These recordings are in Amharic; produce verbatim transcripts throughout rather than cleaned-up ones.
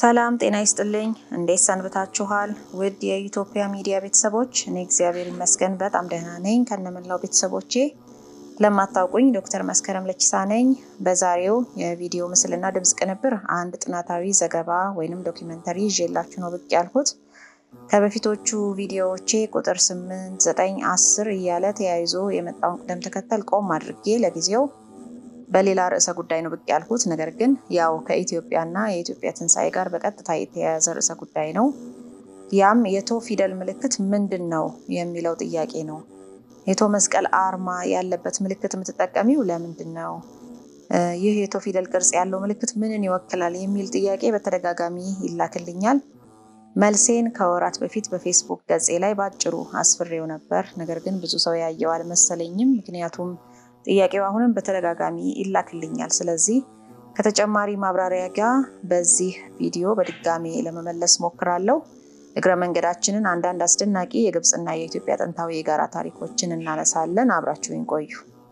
ሰላም ጤና ይስጥልኝ እንዴት ሰንብታችኋል ውድ የኢትዮጵያ ሚዲያ ቤተሰቦች እኔ እግዚአብሔር ይመስገን በጣም ደህና ነኝ ከነመላው ቤተሰቦቼ ለማታውቁኝ ዶክተር መስከረም ለቺሳ ነኝ በዛሬው የቪዲዮ ምስልና ድምጽ ቅንብር አንድ ጥናታዊ ዘገባ ወይንም ዶክመንተሪ ይዤላችሁ ነው ብቅ ያልኩት ከበፊቶቹ ቪዲዮዎቼ ቁጥር ስምንት ዘጠኝ አስር እያለ ተያይዞ የመጣውን ቅደም ተከተል ቆም አድርጌ ለጊዜው በሌላ ርዕሰ ጉዳይ ነው ብቅ ያልኩት ነገር ግን ያው ከኢትዮጵያና የኢትዮጵያ ትንሳኤ ጋር በቀጥታ የተያያዘ ርዕሰ ጉዳይ ነው ያም የቶ ፊደል ምልክት ምንድነው የሚለው ጥያቄ ነው የቶ መስቀል አርማ ያለበት ምልክት የምትጠቀሚው ለምንድነው ይህ የቶ ፊደል ቅርጽ ያለው ምልክት ምንን ይወክላል የሚል ጥያቄ በተደጋጋሚ ይላክልኛል መልሴን ከወራት በፊት በፌስቡክ ገጼ ላይ ባጭሩ አስፍሬው ነበር ነገር ግን ብዙ ሰው ያየው አልመሰለኝም ምክንያቱም ጥያቄው አሁንም በተደጋጋሚ ይላክልኛል ስለዚህ ከተጨማሪ ማብራሪያ ጋር በዚህ ቪዲዮ በድጋሚ ለመመለስ ሞክራለሁ እግረ መንገዳችንን አንዳንድ አስደናቂ የግብጽና የኢትዮጵያ ጥንታዊ የጋራ ታሪኮችን እናነሳለን አብራችሁኝ ቆዩ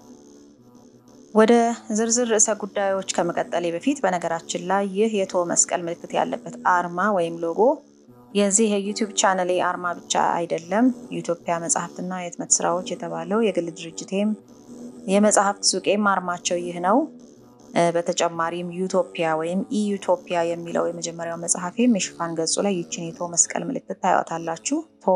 ወደ ዝርዝር ርዕሰ ጉዳዮች ከመቀጠሌ በፊት በነገራችን ላይ ይህ የቶ መስቀል ምልክት ያለበት አርማ ወይም ሎጎ የዚህ የዩቲዩብ ቻናሌ አርማ ብቻ አይደለም የኢትዮጵያ መጽሐፍትና የህትመት ስራዎች የተባለው የግል ድርጅቴም የመጽሐፍት ሱቄም አርማቸው ይህ ነው በተጨማሪም ዩቶፒያ ወይም ኢዩቶፒያ የሚለው የመጀመሪያው መጽሐፌ የሽፋን ገጹ ላይ ይችን የቶ መስቀል ምልክት ታዩታላችሁ ቶ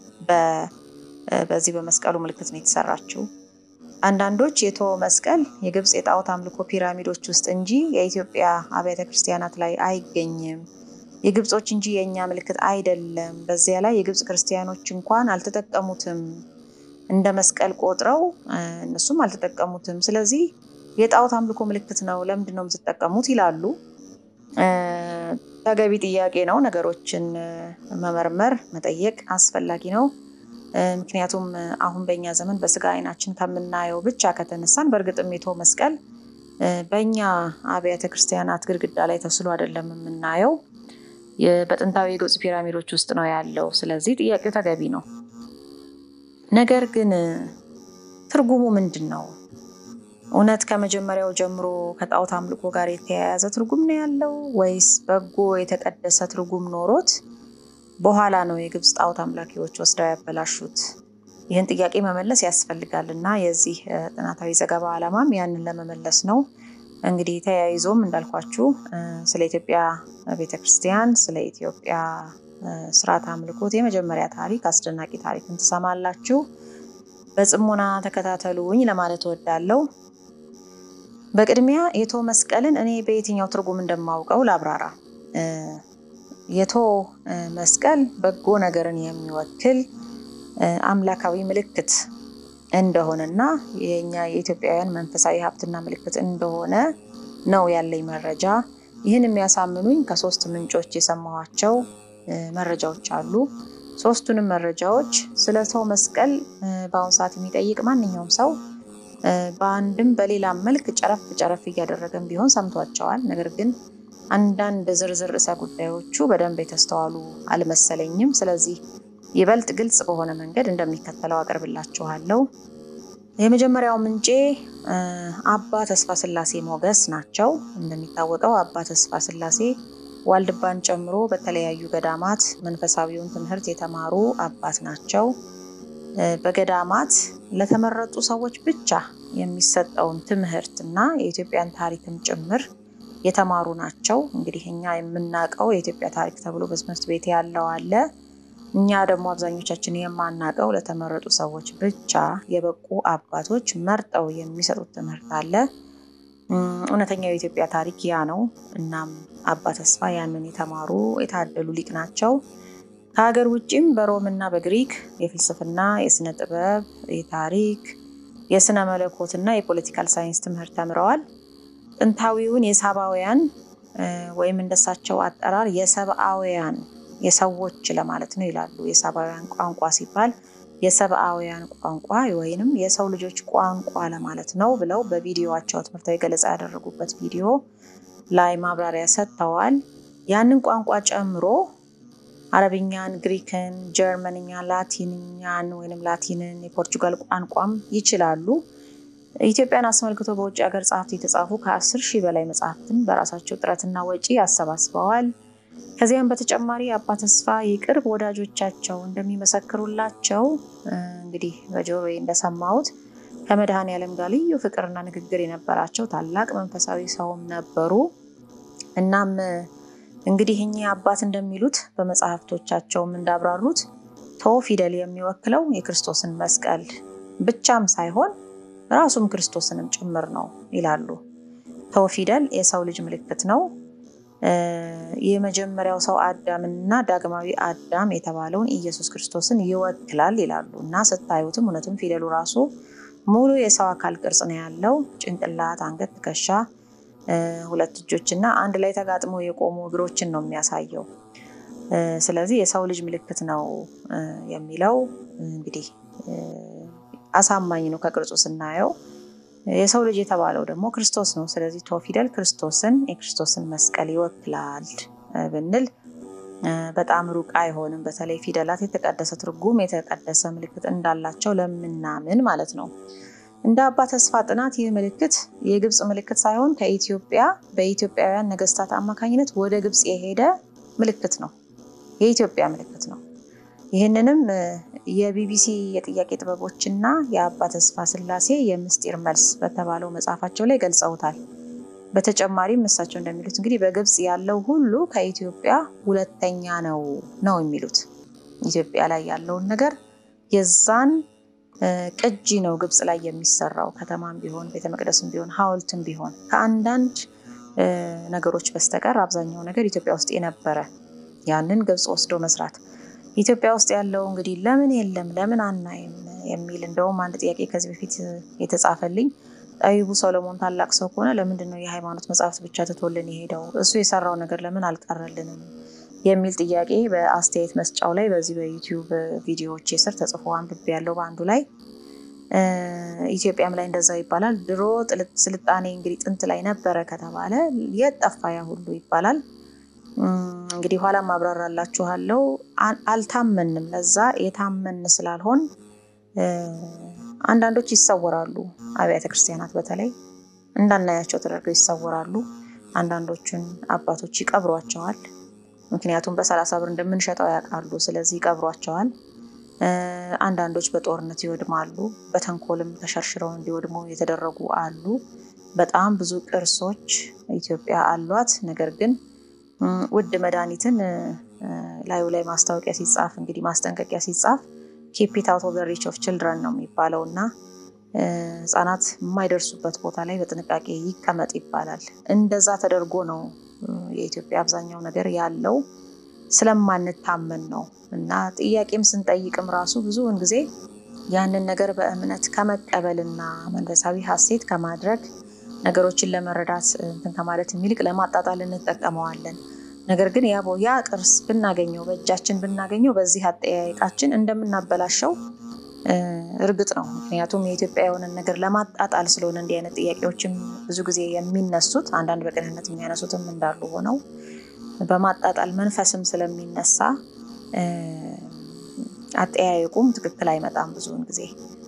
በዚህ በመስቀሉ ምልክት ነው የተሰራችው አንዳንዶች የቶ መስቀል የግብጽ የጣዖት አምልኮ ፒራሚዶች ውስጥ እንጂ የኢትዮጵያ አብያተ ክርስቲያናት ላይ አይገኝም የግብጾች እንጂ የኛ ምልክት አይደለም በዚያ ላይ የግብጽ ክርስቲያኖች እንኳን አልተጠቀሙትም እንደ መስቀል ቆጥረው እነሱም አልተጠቀሙትም ስለዚህ የጣዖት አምልኮ ምልክት ነው ለምንድን ነው የምትጠቀሙት ይላሉ ተገቢ ጥያቄ ነው ነገሮችን መመርመር መጠየቅ አስፈላጊ ነው ምክንያቱም አሁን በእኛ ዘመን በስጋ አይናችን ከምናየው ብቻ ከተነሳን በእርግጥም የቶ መስቀል በእኛ አብያተ ክርስቲያናት ግድግዳ ላይ ተስሎ አይደለም የምናየው በጥንታዊ የግብጽ ፒራሚዶች ውስጥ ነው ያለው ስለዚህ ጥያቄው ተገቢ ነው ነገር ግን ትርጉሙ ምንድነው እውነት ከመጀመሪያው ጀምሮ ከጣዖት አምልኮ ጋር የተያያዘ ትርጉም ነው ያለው ወይስ በጎ የተቀደሰ ትርጉም ኖሮት በኋላ ነው የግብጽ ጣዖት አምላኪዎች ወስደው ያበላሹት ይህን ጥያቄ መመለስ ያስፈልጋልና የዚህ ጥናታዊ ዘገባ ዓላማም ያንን ለመመለስ ነው እንግዲህ ተያይዞም እንዳልኳችሁ ስለ ኢትዮጵያ ቤተክርስቲያን ስለ ኢትዮጵያ ስርዓተ አምልኮት የመጀመሪያ ታሪክ አስደናቂ ታሪክን ተሰማላችሁ በጽሞና ተከታተሉኝ ለማለት እወዳለሁ በቅድሚያ የቶ መስቀልን እኔ በየትኛው ትርጉም እንደማውቀው ላብራራ የቶ መስቀል በጎ ነገርን የሚወክል አምላካዊ ምልክት እንደሆነና የኛ የኢትዮጵያውያን መንፈሳዊ ሀብትና ምልክት እንደሆነ ነው ያለኝ መረጃ ይህን የሚያሳምኑኝ ከሶስት ምንጮች የሰማኋቸው መረጃዎች አሉ ሶስቱንም መረጃዎች ስለ ቶ መስቀል በአሁን ሰዓት የሚጠይቅ ማንኛውም ሰው በአንድም በሌላ መልክ ጨረፍ ጨረፍ እያደረገም ቢሆን ሰምቷቸዋል ነገር ግን አንዳንድ ዝርዝር ርዕሰ ጉዳዮቹ በደንብ የተስተዋሉ አልመሰለኝም ስለዚህ ይበልጥ ግልጽ በሆነ መንገድ እንደሚከተለው አቀርብላችኋለሁ የመጀመሪያው ምንጬ አባ ተስፋ ስላሴ ሞገስ ናቸው እንደሚታወቀው አባ ተስፋ ስላሴ ዋልድባን ጨምሮ በተለያዩ ገዳማት መንፈሳዊውን ትምህርት የተማሩ አባት ናቸው በገዳማት ለተመረጡ ሰዎች ብቻ የሚሰጠውን ትምህርትና የኢትዮጵያን ታሪክም ጭምር የተማሩ ናቸው እንግዲህኛ የምናቀው የኢትዮጵያ ታሪክ ተብሎ በትምህርት ቤት ያለው አለ እኛ ደግሞ አብዛኞቻችን የማናቀው ለተመረጡ ሰዎች ብቻ የበቁ አባቶች መርጠው የሚሰጡት ትምህርት አለ እውነተኛው የኢትዮጵያ ታሪክ ያ ነው እናም አባ ተስፋ ያንን የተማሩ የታደሉ ሊቅ ናቸው ከሀገር ውጪም በሮምና በግሪክ የፍልስፍና የስነ ጥበብ የታሪክ የስነ መለኮትና የፖለቲካል ሳይንስ ትምህርት ተምረዋል ጥንታዊውን የሳባውያን ወይም እንደሳቸው አጠራር የሰብአውያን የሰዎች ለማለት ነው ይላሉ የሳባውያን ቋንቋ ሲባል የሰብአውያን ቋንቋ ወይንም የሰው ልጆች ቋንቋ ለማለት ነው ብለው በቪዲዮአቸው ትምህርታዊ ገለጻ ያደረጉበት ቪዲዮ ላይ ማብራሪያ ሰጥተዋል ያንን ቋንቋ ጨምሮ አረብኛን ግሪክን ጀርመንኛ ላቲንኛን ወይንም ላቲንን የፖርቹጋል ቋንቋም ይችላሉ ኢትዮጵያን አስመልክቶ በውጭ ሀገር ጻፍት የተጻፉ ከአስር ሺህ በላይ መጽሐፍትን በራሳቸው ጥረትና ወጪ ያሰባስበዋል ከዚያም በተጨማሪ አባ ተስፋ የቅርብ ወዳጆቻቸው እንደሚመሰክሩላቸው እንግዲህ በጆሮዬ እንደሰማሁት ከመድኃኔዓለም ጋር ልዩ ፍቅርና ንግግር የነበራቸው ታላቅ መንፈሳዊ ሰውም ነበሩ። እናም እንግዲህ እኚህ አባት እንደሚሉት በመጽሐፍቶቻቸውም እንዳብራሩት ቶ ፊደል የሚወክለው የክርስቶስን መስቀል ብቻም ሳይሆን ራሱም ክርስቶስንም ጭምር ነው ይላሉ። ቶ ፊደል የሰው ልጅ ምልክት ነው። የመጀመሪያው ሰው አዳምና ዳግማዊ አዳም የተባለውን ኢየሱስ ክርስቶስን ይወክላል ይላሉ እና ስታዩትም እውነትም ፊደሉ ራሱ ሙሉ የሰው አካል ቅርጽ ነው ያለው። ጭንቅላት፣ አንገት፣ ትከሻ፣ ሁለት እጆችና አንድ ላይ ተጋጥሞ የቆሙ እግሮችን ነው የሚያሳየው። ስለዚህ የሰው ልጅ ምልክት ነው የሚለው እንግዲህ አሳማኝ ነው ከቅርጹ ስናየው። የሰው ልጅ የተባለው ደግሞ ክርስቶስ ነው። ስለዚህ ቶ ፊደል ክርስቶስን የክርስቶስን መስቀል ይወክላል ብንል በጣም ሩቅ አይሆንም። በተለይ ፊደላት የተቀደሰ ትርጉም የተቀደሰ ምልክት እንዳላቸው ለምናምን ማለት ነው። እንደ አባ ተስፋ ጥናት ይህ ምልክት የግብጽ ምልክት ሳይሆን ከኢትዮጵያ በኢትዮጵያውያን ነገስታት አማካኝነት ወደ ግብጽ የሄደ ምልክት ነው። የኢትዮጵያ ምልክት ነው። ይህንንም የቢቢሲ የጥያቄ ጥበቦችና የአባ ተስፋ ስላሴ የምስጢር መልስ በተባለው መጽሐፋቸው ላይ ገልጸውታል። በተጨማሪም እሳቸው እንደሚሉት እንግዲህ በግብጽ ያለው ሁሉ ከኢትዮጵያ ሁለተኛ ነው ነው የሚሉት። ኢትዮጵያ ላይ ያለውን ነገር የዛን ቅጂ ነው ግብጽ ላይ የሚሰራው። ከተማም ቢሆን ቤተመቅደስም ቢሆን ሐውልትም ቢሆን ከአንዳንድ ነገሮች በስተቀር አብዛኛው ነገር ኢትዮጵያ ውስጥ የነበረ ያንን ግብጽ ወስዶ መስራት። ኢትዮጵያ ውስጥ ያለው እንግዲህ ለምን የለም ለምን አናይም የሚል እንደውም አንድ ጥያቄ ከዚህ በፊት የተጻፈልኝ ጠቢቡ ሰሎሞን ታላቅ ሰው ከሆነ ለምንድን ነው የሃይማኖት መጽሐፍት ብቻ ትቶልን የሄደው? እሱ የሰራው ነገር ለምን አልቀረልንም የሚል ጥያቄ በአስተያየት መስጫው ላይ በዚህ በዩቲዩብ ቪዲዮዎች ስር ተጽፎ አንብቤ ያለው በአንዱ ላይ ኢትዮጵያም ላይ እንደዛው ይባላል። ድሮ ስልጣኔ እንግዲህ ጥንት ላይ ነበረ ከተባለ የት ጠፋ ያ ሁሉ ይባላል። እንግዲህ ኋላ ማብራራላችኋለሁ። አልታመንም። ለዛ የታመን ስላልሆን አንዳንዶች ይሰወራሉ። አብያተ ክርስቲያናት በተለይ እንዳናያቸው ተደርገው ይሰወራሉ። አንዳንዶቹን አባቶች ይቀብሯቸዋል። ምክንያቱም በሰላሳ ብር እንደምንሸጠው ያውቃሉ። ስለዚህ ይቀብሯቸዋል። አንዳንዶች በጦርነት ይወድማሉ። በተንኮልም ተሸርሽረው እንዲወድሙ የተደረጉ አሉ። በጣም ብዙ ቅርሶች ኢትዮጵያ አሏት። ነገር ግን ውድ መድኃኒትን ላዩ ላይ ማስታወቂያ ሲጻፍ እንግዲህ ማስጠንቀቂያ ሲጻፍ keep it out of the reach of children ነው የሚባለው እና ህፃናት የማይደርሱበት ቦታ ላይ በጥንቃቄ ይቀመጥ ይባላል። እንደዛ ተደርጎ ነው የኢትዮጵያ አብዛኛው ነገር ያለው ስለማንታመን ነው። እና ጥያቄም ስንጠይቅም ራሱ ብዙውን ጊዜ ያንን ነገር በእምነት ከመቀበልና መንፈሳዊ ሐሴት ከማድረግ ነገሮችን ለመረዳት እንትን ከማለት የሚልቅ ለማጣጣል እንጠቀመዋለን። ነገር ግን ያ ያ ቅርስ ብናገኘው በእጃችን ብናገኘው በዚህ አጠያየቃችን እንደምናበላሸው እርግጥ ነው። ምክንያቱም የኢትዮጵያ የሆነ ነገር ለማጣጣል ስለሆነ እንዲህ አይነት ጥያቄዎችም ብዙ ጊዜ የሚነሱት አንዳንድ በቅንነት የሚያነሱትም እንዳሉ ሆነው በማጣጣል መንፈስም ስለሚነሳ አጠያየቁም ትክክል አይመጣም። ብዙውን ጊዜ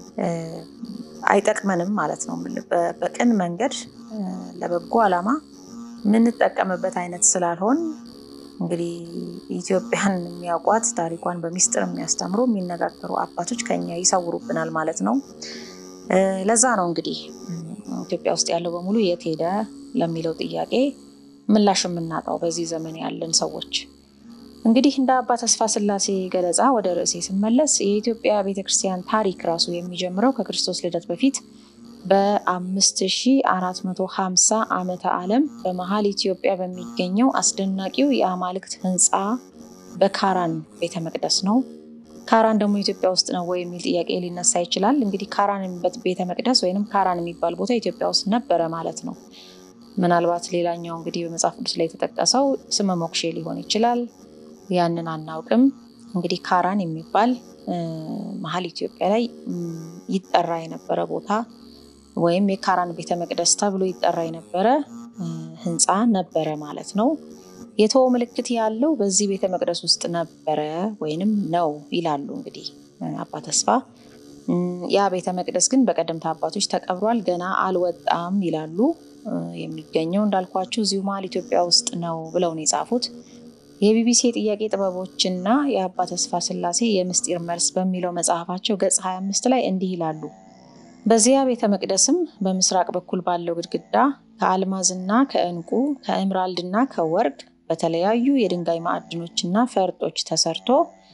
አይጠቅመንም ማለት ነው። በቅን መንገድ ለበጎ ዓላማ ምንጠቀምበት አይነት ስላልሆን እንግዲህ ኢትዮጵያን የሚያውቋት ታሪኳን በሚስጥር የሚያስተምሩ የሚነጋገሩ አባቶች ከኛ ይሰውሩብናል ማለት ነው። ለዛ ነው እንግዲህ ኢትዮጵያ ውስጥ ያለው በሙሉ የት ሄደ ለሚለው ጥያቄ ምላሽ የምናጣው በዚህ ዘመን ያለን ሰዎች። እንግዲህ እንደ አባ ተስፋ ስላሴ ገለጻ ወደ ርዕሴ ስመለስ የኢትዮጵያ ቤተክርስቲያን ታሪክ ራሱ የሚጀምረው ከክርስቶስ ልደት በፊት በአምስት ሺህ አራት መቶ ሀምሳ ዓመተ ዓለም በመሃል ኢትዮጵያ በሚገኘው አስደናቂው የአማልክት ህንፃ በካራን ቤተ መቅደስ ነው። ካራን ደግሞ ኢትዮጵያ ውስጥ ነው ወይ የሚል ጥያቄ ሊነሳ ይችላል። እንግዲህ ካራን ቤተ መቅደስ ወይንም ካራን የሚባል ቦታ ኢትዮጵያ ውስጥ ነበረ ማለት ነው። ምናልባት ሌላኛው እንግዲህ በመጽሐፍ ቅዱስ ላይ የተጠቀሰው ስመ ሞክሼ ሊሆን ይችላል። ያንን አናውቅም። እንግዲህ ካራን የሚባል መሃል ኢትዮጵያ ላይ ይጠራ የነበረ ቦታ ወይም የካራን ቤተ መቅደስ ተብሎ ይጠራ የነበረ ህንፃ ነበረ ማለት ነው። የተወ ምልክት ያለው በዚህ ቤተ መቅደስ ውስጥ ነበረ ወይንም ነው ይላሉ እንግዲህ አባ ተስፋ። ያ ቤተ መቅደስ ግን በቀደምት አባቶች ተቀብሯል፣ ገና አልወጣም ይላሉ። የሚገኘው እንዳልኳችሁ እዚሁ መሃል ኢትዮጵያ ውስጥ ነው ብለው ነው የጻፉት። የቢቢሲ ጥያቄ ጥበቦችና የአባ ተስፋ ስላሴ የምስጢር መልስ በሚለው መጽሐፋቸው ገጽ ሃያ አምስት ላይ እንዲህ ይላሉ። በዚያ ቤተ መቅደስም በምስራቅ በኩል ባለው ግድግዳ ከአልማዝና ከዕንቁ ከኤምራልድና ከወርቅ በተለያዩ የድንጋይ ማዕድኖችና ፈርጦች ተሰርቶ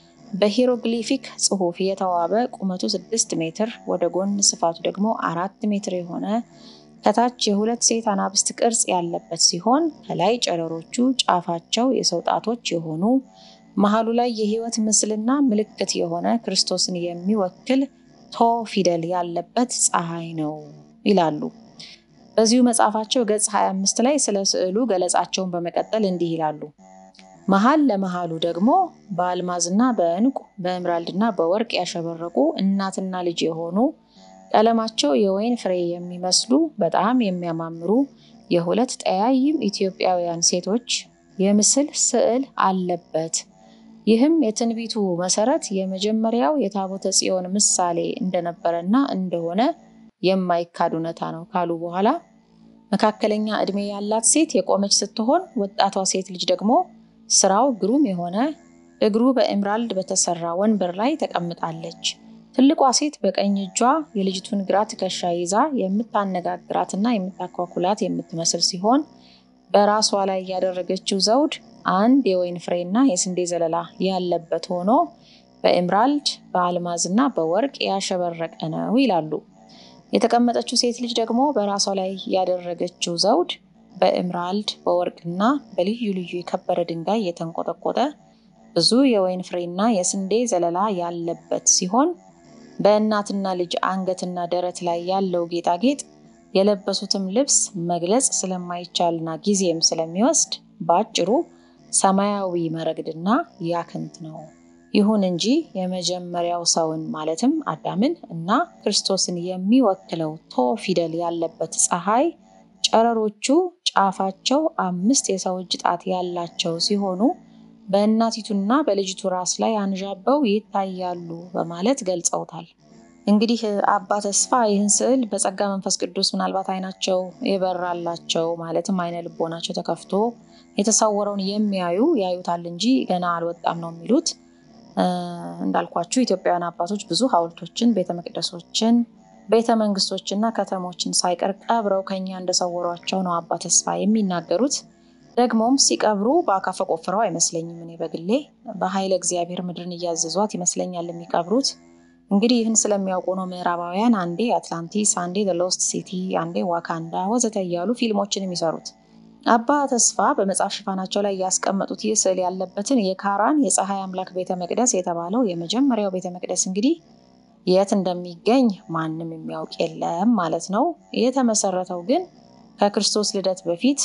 በሂሮግሊፊክ ጽሑፍ የተዋበ ቁመቱ ስድስት ሜትር ወደ ጎን ስፋቱ ደግሞ አራት ሜትር የሆነ ከታች የሁለት ሴት አናብስት ቅርጽ ያለበት ሲሆን ከላይ ጨረሮቹ ጫፋቸው የሰው ጣቶች የሆኑ መሃሉ ላይ የሕይወት ምስልና ምልክት የሆነ ክርስቶስን የሚወክል ቶ ፊደል ያለበት ፀሐይ ነው ይላሉ። በዚሁ መጽሐፋቸው ገጽ ሃያ አምስት ላይ ስለ ስዕሉ ገለጻቸውን በመቀጠል እንዲህ ይላሉ። መሃል ለመሃሉ ደግሞ በአልማዝና በዕንቁ በኤምራልድና በወርቅ ያሸበረቁ እናትና ልጅ የሆኑ ቀለማቸው የወይን ፍሬ የሚመስሉ በጣም የሚያማምሩ የሁለት ጠያይም ኢትዮጵያውያን ሴቶች የምስል ስዕል አለበት። ይህም የትንቢቱ መሰረት የመጀመሪያው የታቦተ ጽዮን ምሳሌ እንደነበረና እንደሆነ የማይካድ እውነታ ነው ካሉ በኋላ መካከለኛ ዕድሜ ያላት ሴት የቆመች ስትሆን ወጣቷ ሴት ልጅ ደግሞ ስራው ግሩም የሆነ እግሩ በኤምራልድ በተሰራ ወንበር ላይ ተቀምጣለች። ትልቋ ሴት በቀኝ እጇ የልጅቱን ግራ ትከሻ ይዛ የምታነጋግራትና የምታኳኩላት የምትመስል ሲሆን በራሷ ላይ ያደረገችው ዘውድ አንድ የወይን ፍሬና የስንዴ ዘለላ ያለበት ሆኖ በኤምራልድ በአልማዝና በወርቅ ያሸበረቀ ነው ይላሉ። የተቀመጠችው ሴት ልጅ ደግሞ በራሷ ላይ ያደረገችው ዘውድ በኤምራልድ በወርቅና በልዩ ልዩ የከበረ ድንጋይ የተንቆጠቆጠ ብዙ የወይን ፍሬና የስንዴ ዘለላ ያለበት ሲሆን በእናትና ልጅ አንገትና ደረት ላይ ያለው ጌጣጌጥ የለበሱትም ልብስ መግለጽ ስለማይቻልና ጊዜም ስለሚወስድ ባጭሩ ሰማያዊ መረግድና ያክንት ነው። ይሁን እንጂ የመጀመሪያው ሰውን ማለትም አዳምን እና ክርስቶስን የሚወክለው ቶ ፊደል ያለበት ፀሐይ ጨረሮቹ ጫፋቸው አምስት የሰው እጅ ጣት ያላቸው ሲሆኑ በእናቲቱና በልጅቱ ራስ ላይ አንዣበው ይታያሉ በማለት ገልጸውታል። እንግዲህ አባ ተስፋ ይህን ስዕል በጸጋ መንፈስ ቅዱስ ምናልባት አይናቸው የበራላቸው ማለትም አይነ ልቦናቸው ተከፍቶ የተሰወረውን የሚያዩ ያዩታል እንጂ ገና አልወጣም ነው የሚሉት። እንዳልኳችሁ ኢትዮጵያውያን አባቶች ብዙ ሐውልቶችን፣ ቤተ መቅደሶችን፣ ቤተ መንግስቶችና ከተሞችን ሳይቀር ቀብረው ከኛ እንደሰወሯቸው ነው አባ ተስፋ የሚናገሩት። ደግሞም ሲቀብሩ በአካፈ ቆፍረው አይመስለኝም። እኔ በግሌ በኃይለ እግዚአብሔር ምድርን እያዘዟት ይመስለኛል የሚቀብሩት። እንግዲህ ይህን ስለሚያውቁ ነው ምዕራባውያን አንዴ አትላንቲስ፣ አንዴ ዘ ሎስት ሲቲ፣ አንዴ ዋካንዳ ወዘተ እያሉ ፊልሞችን የሚሰሩት። አባ ተስፋ በመጽሐፍ ሽፋናቸው ላይ ያስቀመጡት ይህ ስዕል ያለበትን የካራን የፀሐይ አምላክ ቤተ መቅደስ የተባለው የመጀመሪያው ቤተ መቅደስ እንግዲህ የት እንደሚገኝ ማንም የሚያውቅ የለም ማለት ነው። የተመሰረተው ግን ከክርስቶስ ልደት በፊት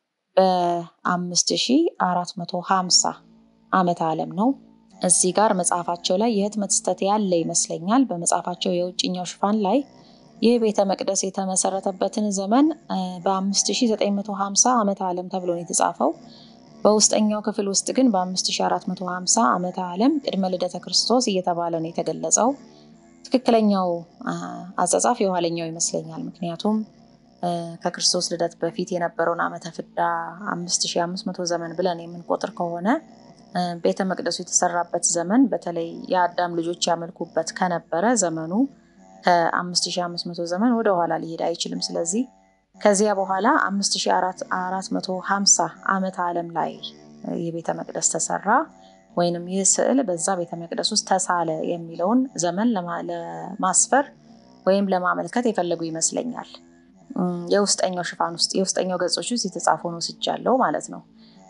በአምስት ሺህ አራት መቶ ሀምሳ ዓመተ ዓለም ነው። እዚህ ጋር መጽሐፋቸው ላይ የህትመት ስህተት ያለ ይመስለኛል። በመጽሐፋቸው የውጭኛው ሽፋን ላይ ይህ ቤተ መቅደስ የተመሰረተበትን ዘመን በአምስት ሺህ ዘጠኝ መቶ ሀምሳ ዓመተ ዓለም ተብሎ ነው የተጻፈው። በውስጠኛው ክፍል ውስጥ ግን በአምስት ሺህ አራት መቶ ሀምሳ ዓመተ ዓለም ቅድመ ልደተ ክርስቶስ እየተባለ ነው የተገለጸው። ትክክለኛው አጻጻፍ የኋለኛው ይመስለኛል። ምክንያቱም ከክርስቶስ ልደት በፊት የነበረውን ዓመተ ፍዳ አምስት ሺህ አምስት መቶ ዘመን ብለን የምንቆጥር ከሆነ ቤተ መቅደሱ የተሰራበት ዘመን በተለይ የአዳም ልጆች ያመልኩበት ከነበረ ዘመኑ ከአምስት ሺህ አምስት መቶ ዘመን ወደ ኋላ ሊሄድ አይችልም። ስለዚህ ከዚያ በኋላ አምስት ሺህ አራት መቶ ሀምሳ ዓመተ ዓለም ላይ የቤተ መቅደስ ተሰራ ወይንም ይህ ስዕል በዛ ቤተ መቅደስ ውስጥ ተሳለ የሚለውን ዘመን ለማስፈር ወይም ለማመልከት የፈለጉ ይመስለኛል። የውስጠኛው ሽፋን ውስጥ የውስጠኛው ገጾች ውስጥ የተጻፈው ነው ስጃለው ማለት ነው።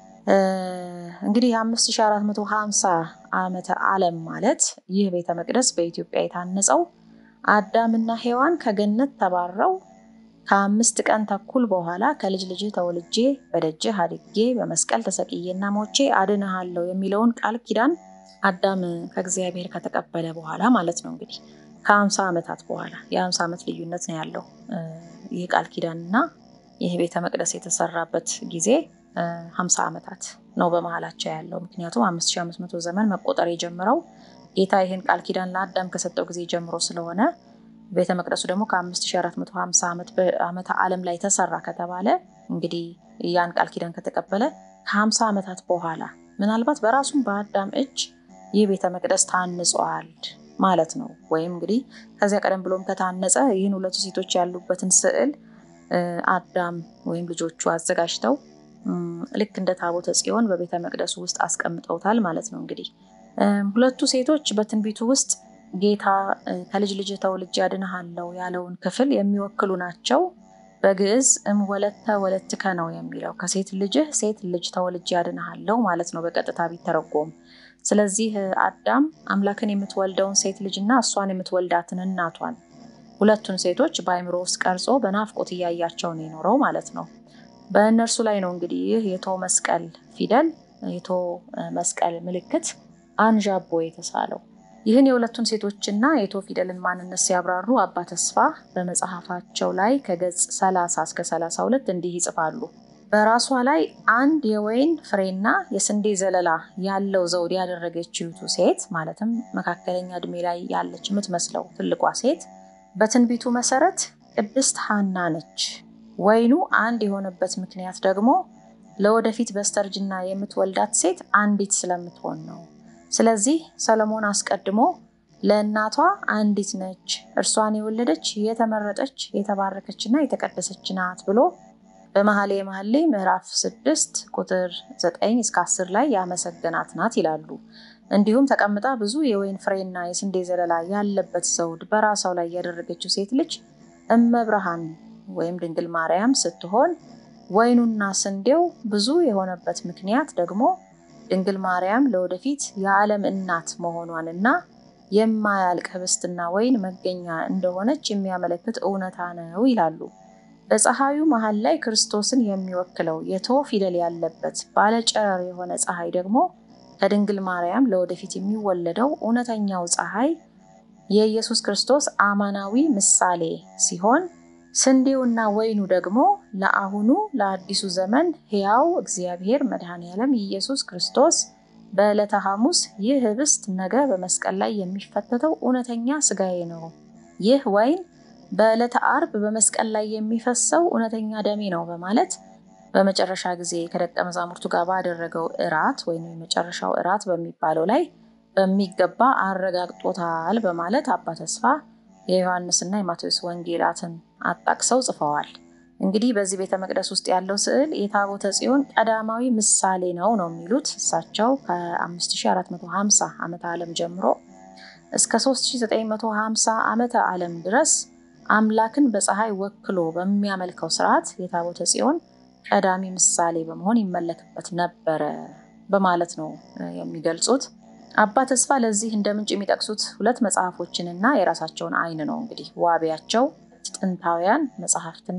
እንግዲህ አምስት ሺህ አራት መቶ ሀምሳ ዓመተ ዓለም ማለት ይህ ቤተ መቅደስ በኢትዮጵያ የታነጸው አዳምና ሔዋን ከገነት ተባረው ከአምስት ቀን ተኩል በኋላ ከልጅ ልጅ ተወልጄ በደጅህ አድጌ በመስቀል ተሰቅዬና ሞቼ አድንሃለሁ የሚለውን ቃል ኪዳን አዳም ከእግዚአብሔር ከተቀበለ በኋላ ማለት ነው። እንግዲህ ከ50 ዓመታት በኋላ የ50 ዓመት ልዩነት ነው ያለው ይህ ቃል ኪዳንና ይህ ቤተ መቅደስ የተሰራበት ጊዜ ሀምሳ ዓመታት ነው በመሃላቸው ያለው። ምክንያቱም አምስት ሺህ አምስት መቶ ዘመን መቆጠር የጀመረው ጌታ ይህን ቃል ኪዳን ለአዳም ከሰጠው ጊዜ ጀምሮ ስለሆነ ቤተ መቅደሱ ደግሞ ከአምስት ሺህ አራት መቶ ሀምሳ ዓመት በዓመተ ዓለም ላይ ተሰራ ከተባለ እንግዲህ ያን ቃል ኪዳን ከተቀበለ ከ50 ዓመታት በኋላ ምናልባት በራሱም በአዳም እጅ ይህ ቤተ መቅደስ ታንጿል ማለት ነው። ወይም እንግዲህ ከዚያ ቀደም ብሎም ከታነጸ ይህን ሁለቱ ሴቶች ያሉበትን ስዕል አዳም ወይም ልጆቹ አዘጋጅተው ልክ እንደ ታቦተ ጽዮን በቤተ መቅደሱ ውስጥ አስቀምጠውታል ማለት ነው። እንግዲህ ሁለቱ ሴቶች በትንቢቱ ውስጥ ጌታ ከልጅ ልጅ ተወልጄ አድንሃለሁ ያለውን ክፍል የሚወክሉ ናቸው። በግዕዝ እም ወለተ ወለትከ ነው የሚለው፣ ከሴት ልጅህ ሴት ልጅ ተወልጄ አድንሃለሁ ማለት ነው በቀጥታ ቢተረጎም። ስለዚህ አዳም አምላክን የምትወልደውን ሴት ልጅና እሷን የምትወልዳትን እናቷን ሁለቱን ሴቶች በአይምሮ ውስጥ ቀርጾ በናፍቆት እያያቸው ነው የኖረው ማለት ነው። በእነርሱ ላይ ነው እንግዲህ ይህ የቶ መስቀል ፊደል የቶ መስቀል ምልክት አንዣቦ የተሳለው። ይህን የሁለቱን ሴቶችና የቶ ፊደልን ማንነት ሲያብራሩ አባ ተስፋ በመጽሐፋቸው ላይ ከገጽ ሰላሳ እስከ ሰላሳ ሁለት እንዲህ ይጽፋሉ። በራሷ ላይ አንድ የወይን ፍሬና የስንዴ ዘለላ ያለው ዘውድ ያደረገችው ሴት ማለትም መካከለኛ እድሜ ላይ ያለች የምትመስለው ትልቋ ሴት በትንቢቱ መሰረት ቅድስት ሐና ነች። ወይኑ አንድ የሆነበት ምክንያት ደግሞ ለወደፊት በስተርጅና የምትወልዳት ሴት አንዲት ስለምትሆን ነው። ስለዚህ ሰለሞን አስቀድሞ ለእናቷ አንዲት ነች፣ እርሷን የወለደች የተመረጠች የተባረከችና የተቀደሰች ናት ብሎ በመኃልየ መኃልይ ምዕራፍ ስድስት ቁጥር ዘጠኝ እስከ አስር ላይ ያመሰገናት ናት ይላሉ። እንዲሁም ተቀምጣ ብዙ የወይን ፍሬና የስንዴ ዘለላ ያለበት ዘውድ በራሷ ላይ ያደረገችው ሴት ልጅ እመብርሃን ወይም ድንግል ማርያም ስትሆን ወይኑና ስንዴው ብዙ የሆነበት ምክንያት ደግሞ ድንግል ማርያም ለወደፊት የዓለም እናት መሆኗንና የማያልቅ ህብስትና ወይን መገኛ እንደሆነች የሚያመለክት እውነታ ነው ይላሉ። በፀሐዩ መሃል ላይ ክርስቶስን የሚወክለው የቶ ፊደል ያለበት ባለጨረር የሆነ ፀሐይ ደግሞ ከድንግል ማርያም ለወደፊት የሚወለደው እውነተኛው ፀሐይ የኢየሱስ ክርስቶስ አማናዊ ምሳሌ ሲሆን፣ ስንዴውና ወይኑ ደግሞ ለአሁኑ ለአዲሱ ዘመን ሕያው እግዚአብሔር መድኃኔዓለም ኢየሱስ ክርስቶስ በዕለተ ሐሙስ ይህ ህብስት ነገ በመስቀል ላይ የሚፈተተው እውነተኛ ስጋዬ ነው፣ ይህ ወይን በዕለተ ዓርብ በመስቀል ላይ የሚፈሰው እውነተኛ ደሜ ነው በማለት በመጨረሻ ጊዜ ከደቀ መዛሙርቱ ጋር ባደረገው እራት ወይም የመጨረሻው እራት በሚባለው ላይ በሚገባ አረጋግጦታል በማለት አባ ተስፋ የዮሐንስና የማቴዎስ ወንጌላትን አጣቅሰው ጽፈዋል። እንግዲህ በዚህ ቤተ መቅደስ ውስጥ ያለው ስዕል የታቦተ ጽዮን ቀዳማዊ ምሳሌ ነው ነው የሚሉት እሳቸው ከአምስት ሺህ አራት መቶ ሀምሳ ዓመተ ዓለም ጀምሮ እስከ ሦስት ሺህ ዘጠኝ መቶ ሀምሳ ዓመተ ዓለም ድረስ አምላክን በፀሐይ ወክሎ በሚያመልከው ስርዓት የታቦተ ጽዮን ቀዳሚ ምሳሌ በመሆን ይመለክበት ነበረ በማለት ነው የሚገልጹት። አባ ተስፋ ለዚህ እንደ ምንጭ የሚጠቅሱት ሁለት መጽሐፎችንና የራሳቸውን አይን ነው። እንግዲህ ዋቢያቸው ጥንታውያን መጽሐፍትና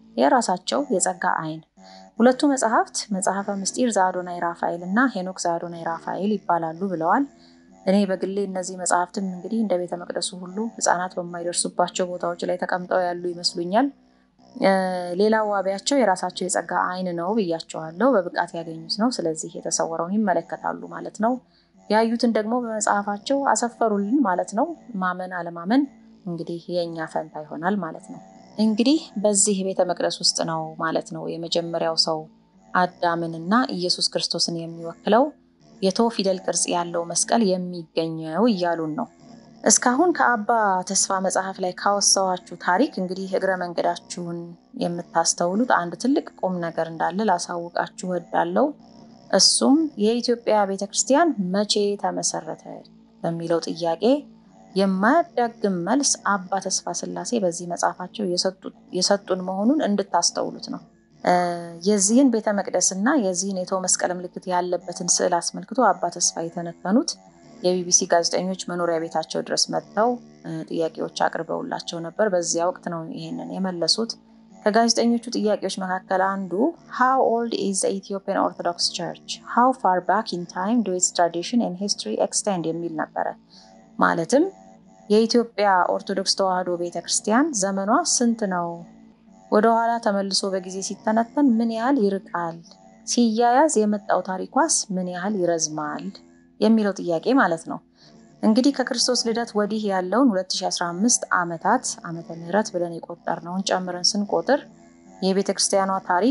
የራሳቸው የጸጋ አይን። ሁለቱ መጽሐፍት መጽሐፈ ምስጢር ዘአዶናይ ራፋኤል እና ሄኖክ ዘአዶናይ ራፋኤል ይባላሉ ብለዋል። እኔ በግሌ እነዚህ መጽሐፍትም እንግዲህ እንደ ቤተ መቅደሱ ሁሉ ህፃናት በማይደርሱባቸው ቦታዎች ላይ ተቀምጠው ያሉ ይመስሉኛል። ሌላው ዋቢያቸው የራሳቸው የጸጋ አይን ነው ብያቸዋለሁ። በብቃት ያገኙት ነው። ስለዚህ የተሰወረውን ይመለከታሉ ማለት ነው። ያዩትን ደግሞ በመጽሐፋቸው አሰፈሩልን ማለት ነው። ማመን አለማመን እንግዲህ የኛ ፈንታ ይሆናል ማለት ነው። እንግዲህ በዚህ ቤተ መቅደስ ውስጥ ነው ማለት ነው የመጀመሪያው ሰው አዳምንና ኢየሱስ ክርስቶስን የሚወክለው የቶ ፊደል ቅርጽ ያለው መስቀል የሚገኘው እያሉን ነው። እስካሁን ከአባ ተስፋ መጽሐፍ ላይ ካወሳዋችሁ ታሪክ እንግዲህ እግረ መንገዳችሁን የምታስተውሉት አንድ ትልቅ ቁም ነገር እንዳለ ላሳውቃችሁ እወዳለሁ። እሱም የኢትዮጵያ ቤተክርስቲያን መቼ ተመሰረተ በሚለው ጥያቄ የማያዳግም መልስ አባ ተስፋ ስላሴ በዚህ መጽሐፋቸው የሰጡን መሆኑን እንድታስተውሉት ነው። የዚህን ቤተ መቅደስና የዚህን የቶ መስቀል ምልክት ያለበትን ስዕል አስመልክቶ አባ ተስፋ የተነተኑት የቢቢሲ ጋዜጠኞች መኖሪያ ቤታቸው ድረስ መጥተው ጥያቄዎች አቅርበውላቸው ነበር። በዚያ ወቅት ነው ይሄንን የመለሱት። ከጋዜጠኞቹ ጥያቄዎች መካከል አንዱ how old is the Ethiopian Orthodox Church? How far back in time do its tradition and history extend? የሚል ነበረ። ማለትም የኢትዮጵያ ኦርቶዶክስ ተዋሕዶ ቤተክርስቲያን ዘመኗ ስንት ነው? ወደ ኋላ ተመልሶ በጊዜ ሲተነተን ምን ያህል ይርቃል? ሲያያዝ የመጣው ታሪኳስ ምን ያህል ይረዝማል? የሚለው ጥያቄ ማለት ነው። እንግዲህ ከክርስቶስ ልደት ወዲህ ያለውን ሁለት ሺህ አስራ አምስት ዓመታት ዓመተ ምህረት ብለን የቆጠርነውን ጨምረን ስንቆጥር የቤተክርስቲያኗ ታሪክ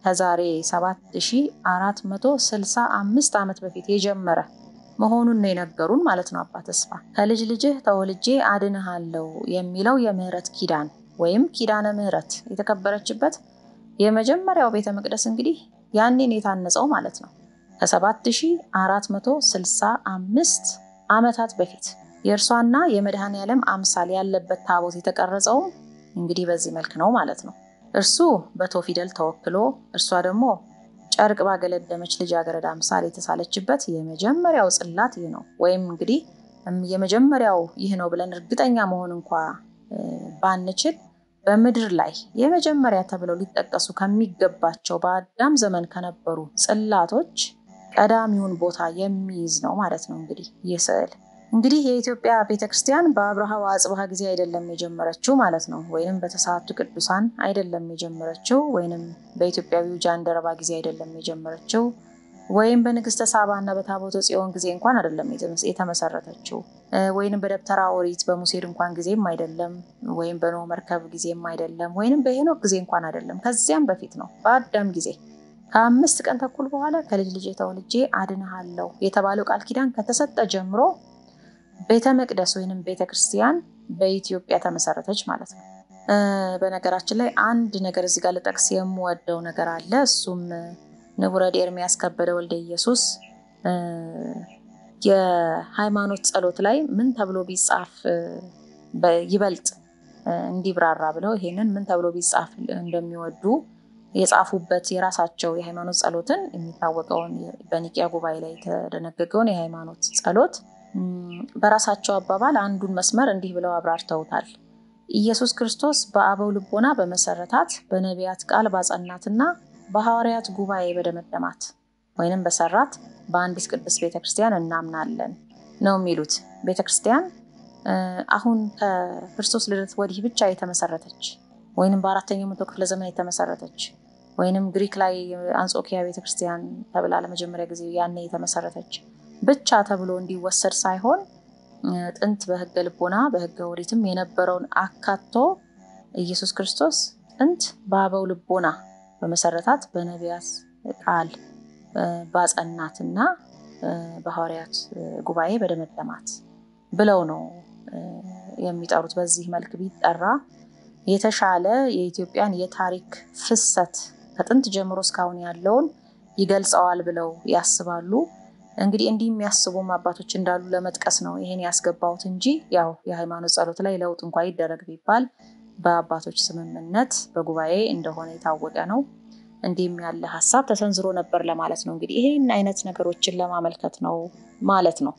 ከዛሬ ሰባት ሺህ አራት መቶ ስልሳ አምስት ዓመት በፊት የጀመረ መሆኑን ነው የነገሩን ማለት ነው አባ ተስፋ። ከልጅ ልጅህ ተወልጄ አድንሃለሁ የሚለው የምህረት ኪዳን ወይም ኪዳነ ምህረት የተከበረችበት የመጀመሪያው ቤተ መቅደስ እንግዲህ ያኔን የታነጸው ማለት ነው ከሰባት ሺህ አራት መቶ ስልሳ አምስት ዓመታት በፊት የእርሷና የመድኃኔዓለም አምሳል ያለበት ታቦት የተቀረጸው እንግዲህ በዚህ መልክ ነው ማለት ነው። እርሱ በቶ ፊደል ተወክሎ እርሷ ደግሞ ጨርቅ ባገለደመች ልጃገረድ አምሳል የተሳለችበት የመጀመሪያው ጽላት ይህ ነው። ወይም እንግዲህ የመጀመሪያው ይህ ነው ብለን እርግጠኛ መሆን እንኳ ባንችል በምድር ላይ የመጀመሪያ ተብለው ሊጠቀሱ ከሚገባቸው በአዳም ዘመን ከነበሩ ጽላቶች ቀዳሚውን ቦታ የሚይዝ ነው ማለት ነው። እንግዲህ ይህ ስዕል እንግዲህ የኢትዮጵያ ቤተክርስቲያን በአብርሃ ወአጽብሃ ጊዜ አይደለም የጀመረችው ማለት ነው። ወይንም በተስዓቱ ቅዱሳን አይደለም የጀመረችው፣ ወይንም በኢትዮጵያዊው ጃንደረባ ጊዜ አይደለም የጀመረችው፣ ወይም በንግስተ ሳባና በታቦተ ጽዮን ጊዜ እንኳን አይደለም የተመሰረተችው፣ ወይንም በደብተራ ኦሪት በሙሴ ድንኳን ጊዜም አይደለም፣ ወይም በኖህ መርከብ ጊዜም አይደለም፣ ወይንም በሄኖክ ጊዜ እንኳን አይደለም። ከዚያም በፊት ነው በአዳም ጊዜ ከአምስት ቀን ተኩል በኋላ ከልጅ ልጅ ተወልጄ አድንሃለሁ የተባለው ቃል ኪዳን ከተሰጠ ጀምሮ ቤተ መቅደስ ወይንም ቤተ ክርስቲያን በኢትዮጵያ ተመሰረተች ማለት ነው። በነገራችን ላይ አንድ ነገር እዚህ ጋር ልጠቅስ የምወደው ነገር አለ። እሱም ንቡረ ኤርምያስ ከበደ ወልደ ኢየሱስ የሃይማኖት ጸሎት ላይ ምን ተብሎ ቢጻፍ ይበልጥ እንዲብራራ ብለው ይሄንን ምን ተብሎ ቢጻፍ እንደሚወዱ የጻፉበት የራሳቸው የሃይማኖት ጸሎትን የሚታወቀውን በኒቂያ ጉባኤ ላይ የተደነገገውን የሃይማኖት ጸሎት በራሳቸው አባባል አንዱን መስመር እንዲህ ብለው አብራርተውታል። ኢየሱስ ክርስቶስ በአበው ልቦና በመሰረታት በነቢያት ቃል ባጸናትና በሐዋርያት ጉባኤ በደመደማት ወይንም በሰራት በአንዲት ቅድስት ቤተክርስቲያን እናምናለን ነው የሚሉት። ቤተክርስቲያን አሁን ከክርስቶስ ልደት ወዲህ ብቻ የተመሰረተች ወይንም በአራተኛው መቶ ክፍለ ዘመን የተመሰረተች ወይንም ግሪክ ላይ አንጾኪያ ቤተክርስቲያን ተብላ ለመጀመሪያ ጊዜ ያኔ የተመሰረተች ብቻ ተብሎ እንዲወሰድ ሳይሆን ጥንት በሕገ ልቦና በሕገ ኦሪትም የነበረውን አካቶ ኢየሱስ ክርስቶስ ጥንት በአበው ልቦና በመሰረታት በነቢያት ቃል ባጸናትና በሐዋርያት ጉባኤ በደመደማት ብለው ነው የሚጠሩት። በዚህ መልክ ቢጠራ የተሻለ የኢትዮጵያን የታሪክ ፍሰት ከጥንት ጀምሮ እስካሁን ያለውን ይገልጸዋል ብለው ያስባሉ። እንግዲህ እንዲህ የሚያስቡም አባቶች እንዳሉ ለመጥቀስ ነው ይሄን ያስገባሁት እንጂ ያው የሃይማኖት ጸሎት ላይ ለውጥ እንኳን ይደረግ ቢባል በአባቶች ስምምነት በጉባኤ እንደሆነ የታወቀ ነው። እንዲህም ያለ ሐሳብ ተሰንዝሮ ነበር ለማለት ነው። እንግዲህ ይሄን አይነት ነገሮችን ለማመልከት ነው ማለት ነው።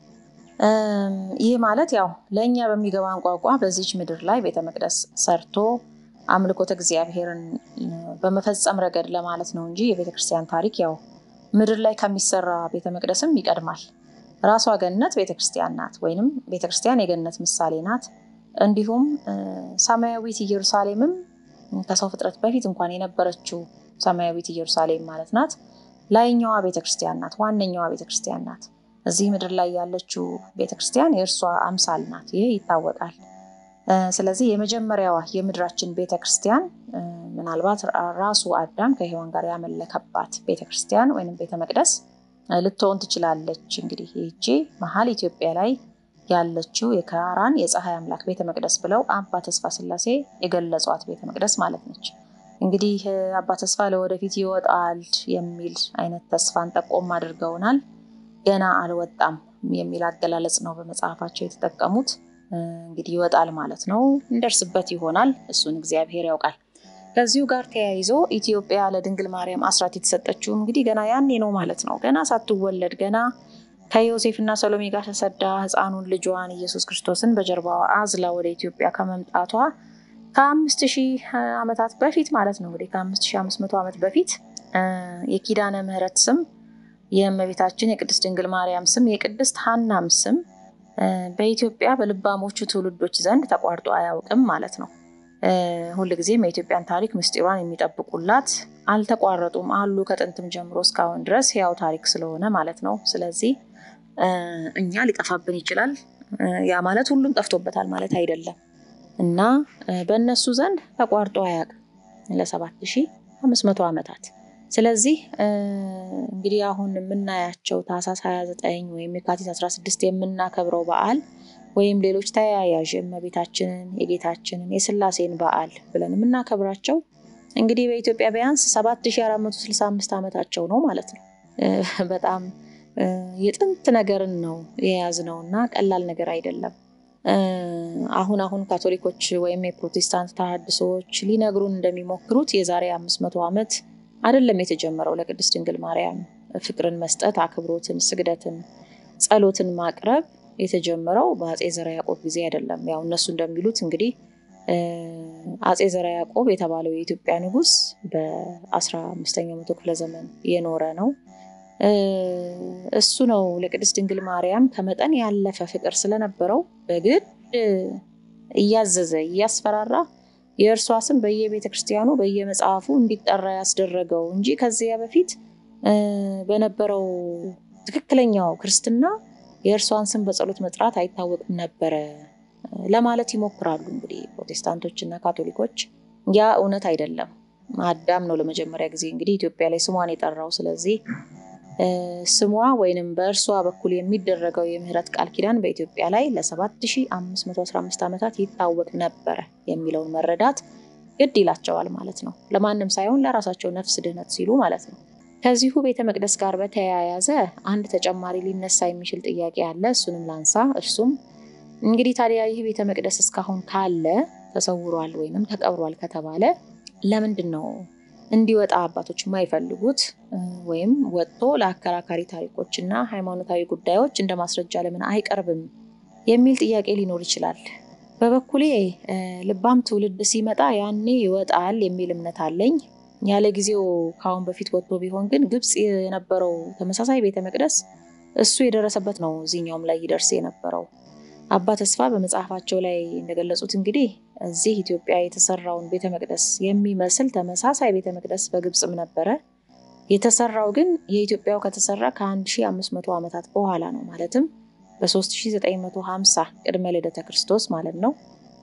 ይህ ማለት ያው ለኛ በሚገባን ቋንቋ በዚች ምድር ላይ ቤተ መቅደስ ሰርቶ አምልኮተ እግዚአብሔርን በመፈጸም ረገድ ለማለት ነው እንጂ የቤተ ክርስቲያን ታሪክ ያው ምድር ላይ ከሚሰራ ቤተ መቅደስም ይቀድማል። ራሷ ገነት ቤተ ክርስቲያን ናት፣ ወይንም ቤተ ክርስቲያን የገነት ምሳሌ ናት። እንዲሁም ሰማያዊት ኢየሩሳሌምም ከሰው ፍጥረት በፊት እንኳን የነበረችው ሰማያዊት ኢየሩሳሌም ማለት ናት። ላይኛዋ ቤተ ክርስቲያን ናት፣ ዋነኛዋ ቤተ ክርስቲያን ናት። እዚህ ምድር ላይ ያለችው ቤተ ክርስቲያን የእርሷ አምሳል ናት። ይሄ ይታወቃል። ስለዚህ የመጀመሪያዋ የምድራችን ቤተ ክርስቲያን ምናልባት ራሱ አዳም ከሔዋን ጋር ያመለከባት ቤተ ክርስቲያን ወይንም ቤተ መቅደስ ልትሆን ትችላለች። እንግዲህ ይህቺ መሀል ኢትዮጵያ ላይ ያለችው የካራን የፀሐይ አምላክ ቤተ መቅደስ ብለው አባ ተስፋ ስላሴ የገለጿት ቤተ መቅደስ ማለት ነች። እንግዲህ አባ ተስፋ ለወደፊት ይወጣል የሚል አይነት ተስፋን ጠቆም አድርገውናል። ገና አልወጣም የሚል አገላለጽ ነው በመጽሐፋቸው የተጠቀሙት። እንግዲህ ይወጣል ማለት ነው፣ እንደርስበት ይሆናል። እሱን እግዚአብሔር ያውቃል። ከዚሁ ጋር ተያይዞ ኢትዮጵያ ለድንግል ማርያም አስራት የተሰጠችው እንግዲህ ገና ያኔ ነው ማለት ነው። ገና ሳትወለድ ገና ከዮሴፍና ሰሎሜ ጋር ተሰዳ ሕፃኑን ልጇን ኢየሱስ ክርስቶስን በጀርባዋ አዝላ ወደ ኢትዮጵያ ከመምጣቷ ከአምስት ሺህ ዓመታት በፊት ማለት ነው። እንግዲህ ከአምስት ሺህ አምስት መቶ ዓመት በፊት የኪዳነ ምህረት ስም የእመቤታችን የቅድስት ድንግል ማርያም ስም የቅድስት ሐናም ስም በኢትዮጵያ በልባሞቹ ትውልዶች ዘንድ ተቋርጦ አያውቅም ማለት ነው። ሁልጊዜም የኢትዮጵያን ታሪክ ምስጢሯን የሚጠብቁላት አልተቋረጡም አሉ፣ ከጥንትም ጀምሮ እስካሁን ድረስ ያው ታሪክ ስለሆነ ማለት ነው። ስለዚህ እኛ ሊጠፋብን ይችላል፣ ያ ማለት ሁሉም ጠፍቶበታል ማለት አይደለም እና በእነሱ ዘንድ ተቋርጦ አያውቅም ለሰባት ሺህ አምስት መቶ ዓመታት። ስለዚህ እንግዲህ አሁን የምናያቸው ታህሳስ ሃያ ዘጠኝ ወይም የካቲት አስራ ስድስት የምናከብረው በዓል ወይም ሌሎች ተያያዥ የእመቤታችንን የጌታችንን የሥላሴን በዓል ብለን የምናከብራቸው እንግዲህ በኢትዮጵያ ቢያንስ ሰባት ሺህ አራት መቶ ስልሳ አምስት ዓመታቸው ነው ማለት ነው። በጣም የጥንት ነገርን ነው የያዝነውና ቀላል ነገር አይደለም። አሁን አሁን ካቶሊኮች ወይም የፕሮቴስታንት ተሐድሶዎች ሊነግሩን እንደሚሞክሩት የዛሬ አምስት መቶ ዓመት አይደለም የተጀመረው ለቅድስት ድንግል ማርያም ፍቅርን መስጠት፣ አክብሮትን፣ ስግደትን፣ ጸሎትን ማቅረብ የተጀመረው በአጼ ዘርዓ ያዕቆብ ጊዜ አይደለም። ያው እነሱ እንደሚሉት እንግዲህ አጼ ዘርዓ ያዕቆብ የተባለው የኢትዮጵያ ንጉስ በአስራ አምስተኛው መቶ ክፍለ ዘመን የኖረ ነው። እሱ ነው ለቅድስት ድንግል ማርያም ከመጠን ያለፈ ፍቅር ስለነበረው በግድ እያዘዘ እያስፈራራ የእርሷ ስም በየቤተ ክርስቲያኑ በየመጽሐፉ እንዲጠራ ያስደረገው እንጂ ከዚያ በፊት በነበረው ትክክለኛው ክርስትና የእርሷን ስም በጸሎት መጥራት አይታወቅም ነበረ ለማለት ይሞክራሉ። እንግዲህ ፕሮቴስታንቶችና ካቶሊኮች ያ እውነት አይደለም። አዳም ነው ለመጀመሪያ ጊዜ እንግዲህ ኢትዮጵያ ላይ ስሟን የጠራው። ስለዚህ ስሟ ወይንም በእርሷ በኩል የሚደረገው የምህረት ቃል ኪዳን በኢትዮጵያ ላይ ለ ሰባት ሺህ አምስት መቶ አስራ አምስት ዓመታት ይታወቅ ነበረ የሚለውን መረዳት ግድ ይላቸዋል ማለት ነው። ለማንም ሳይሆን ለራሳቸው ነፍስ ድህነት ሲሉ ማለት ነው። ከዚሁ ቤተ መቅደስ ጋር በተያያዘ አንድ ተጨማሪ ሊነሳ የሚችል ጥያቄ አለ። እሱንም ላንሳ። እርሱም እንግዲህ ታዲያ ይህ ቤተ መቅደስ እስካሁን ካለ ተሰውሯል ወይንም ተቀብሯል ከተባለ ለምንድን ነው እንዲወጣ አባቶች የማይፈልጉት ወይም ወጥቶ ለአከራካሪ ታሪኮችና ሃይማኖታዊ ጉዳዮች እንደ ማስረጃ ለምን አይቀርብም የሚል ጥያቄ ሊኖር ይችላል። በበኩሌ ልባም ትውልድ ሲመጣ ያኔ ይወጣል የሚል እምነት አለኝ። ያለ ጊዜው ካሁን በፊት ወጥቶ ቢሆን ግን ግብጽ የነበረው ተመሳሳይ ቤተ መቅደስ እሱ የደረሰበት ነው እዚህኛውም ላይ ይደርስ የነበረው። አባ ተስፋ በመጽሐፋቸው ላይ እንደገለጹት እንግዲህ እዚህ ኢትዮጵያ የተሰራውን ቤተ መቅደስ የሚመስል ተመሳሳይ ቤተ መቅደስ በግብጽም ነበረ። የተሰራው ግን የኢትዮጵያው ከተሰራ ከአንድ ሺህ አምስት መቶ ዓመታት በኋላ ነው። ማለትም በሶስት ሺህ ዘጠኝ መቶ ሃምሳ ቅድመ ልደተ ክርስቶስ ማለት ነው።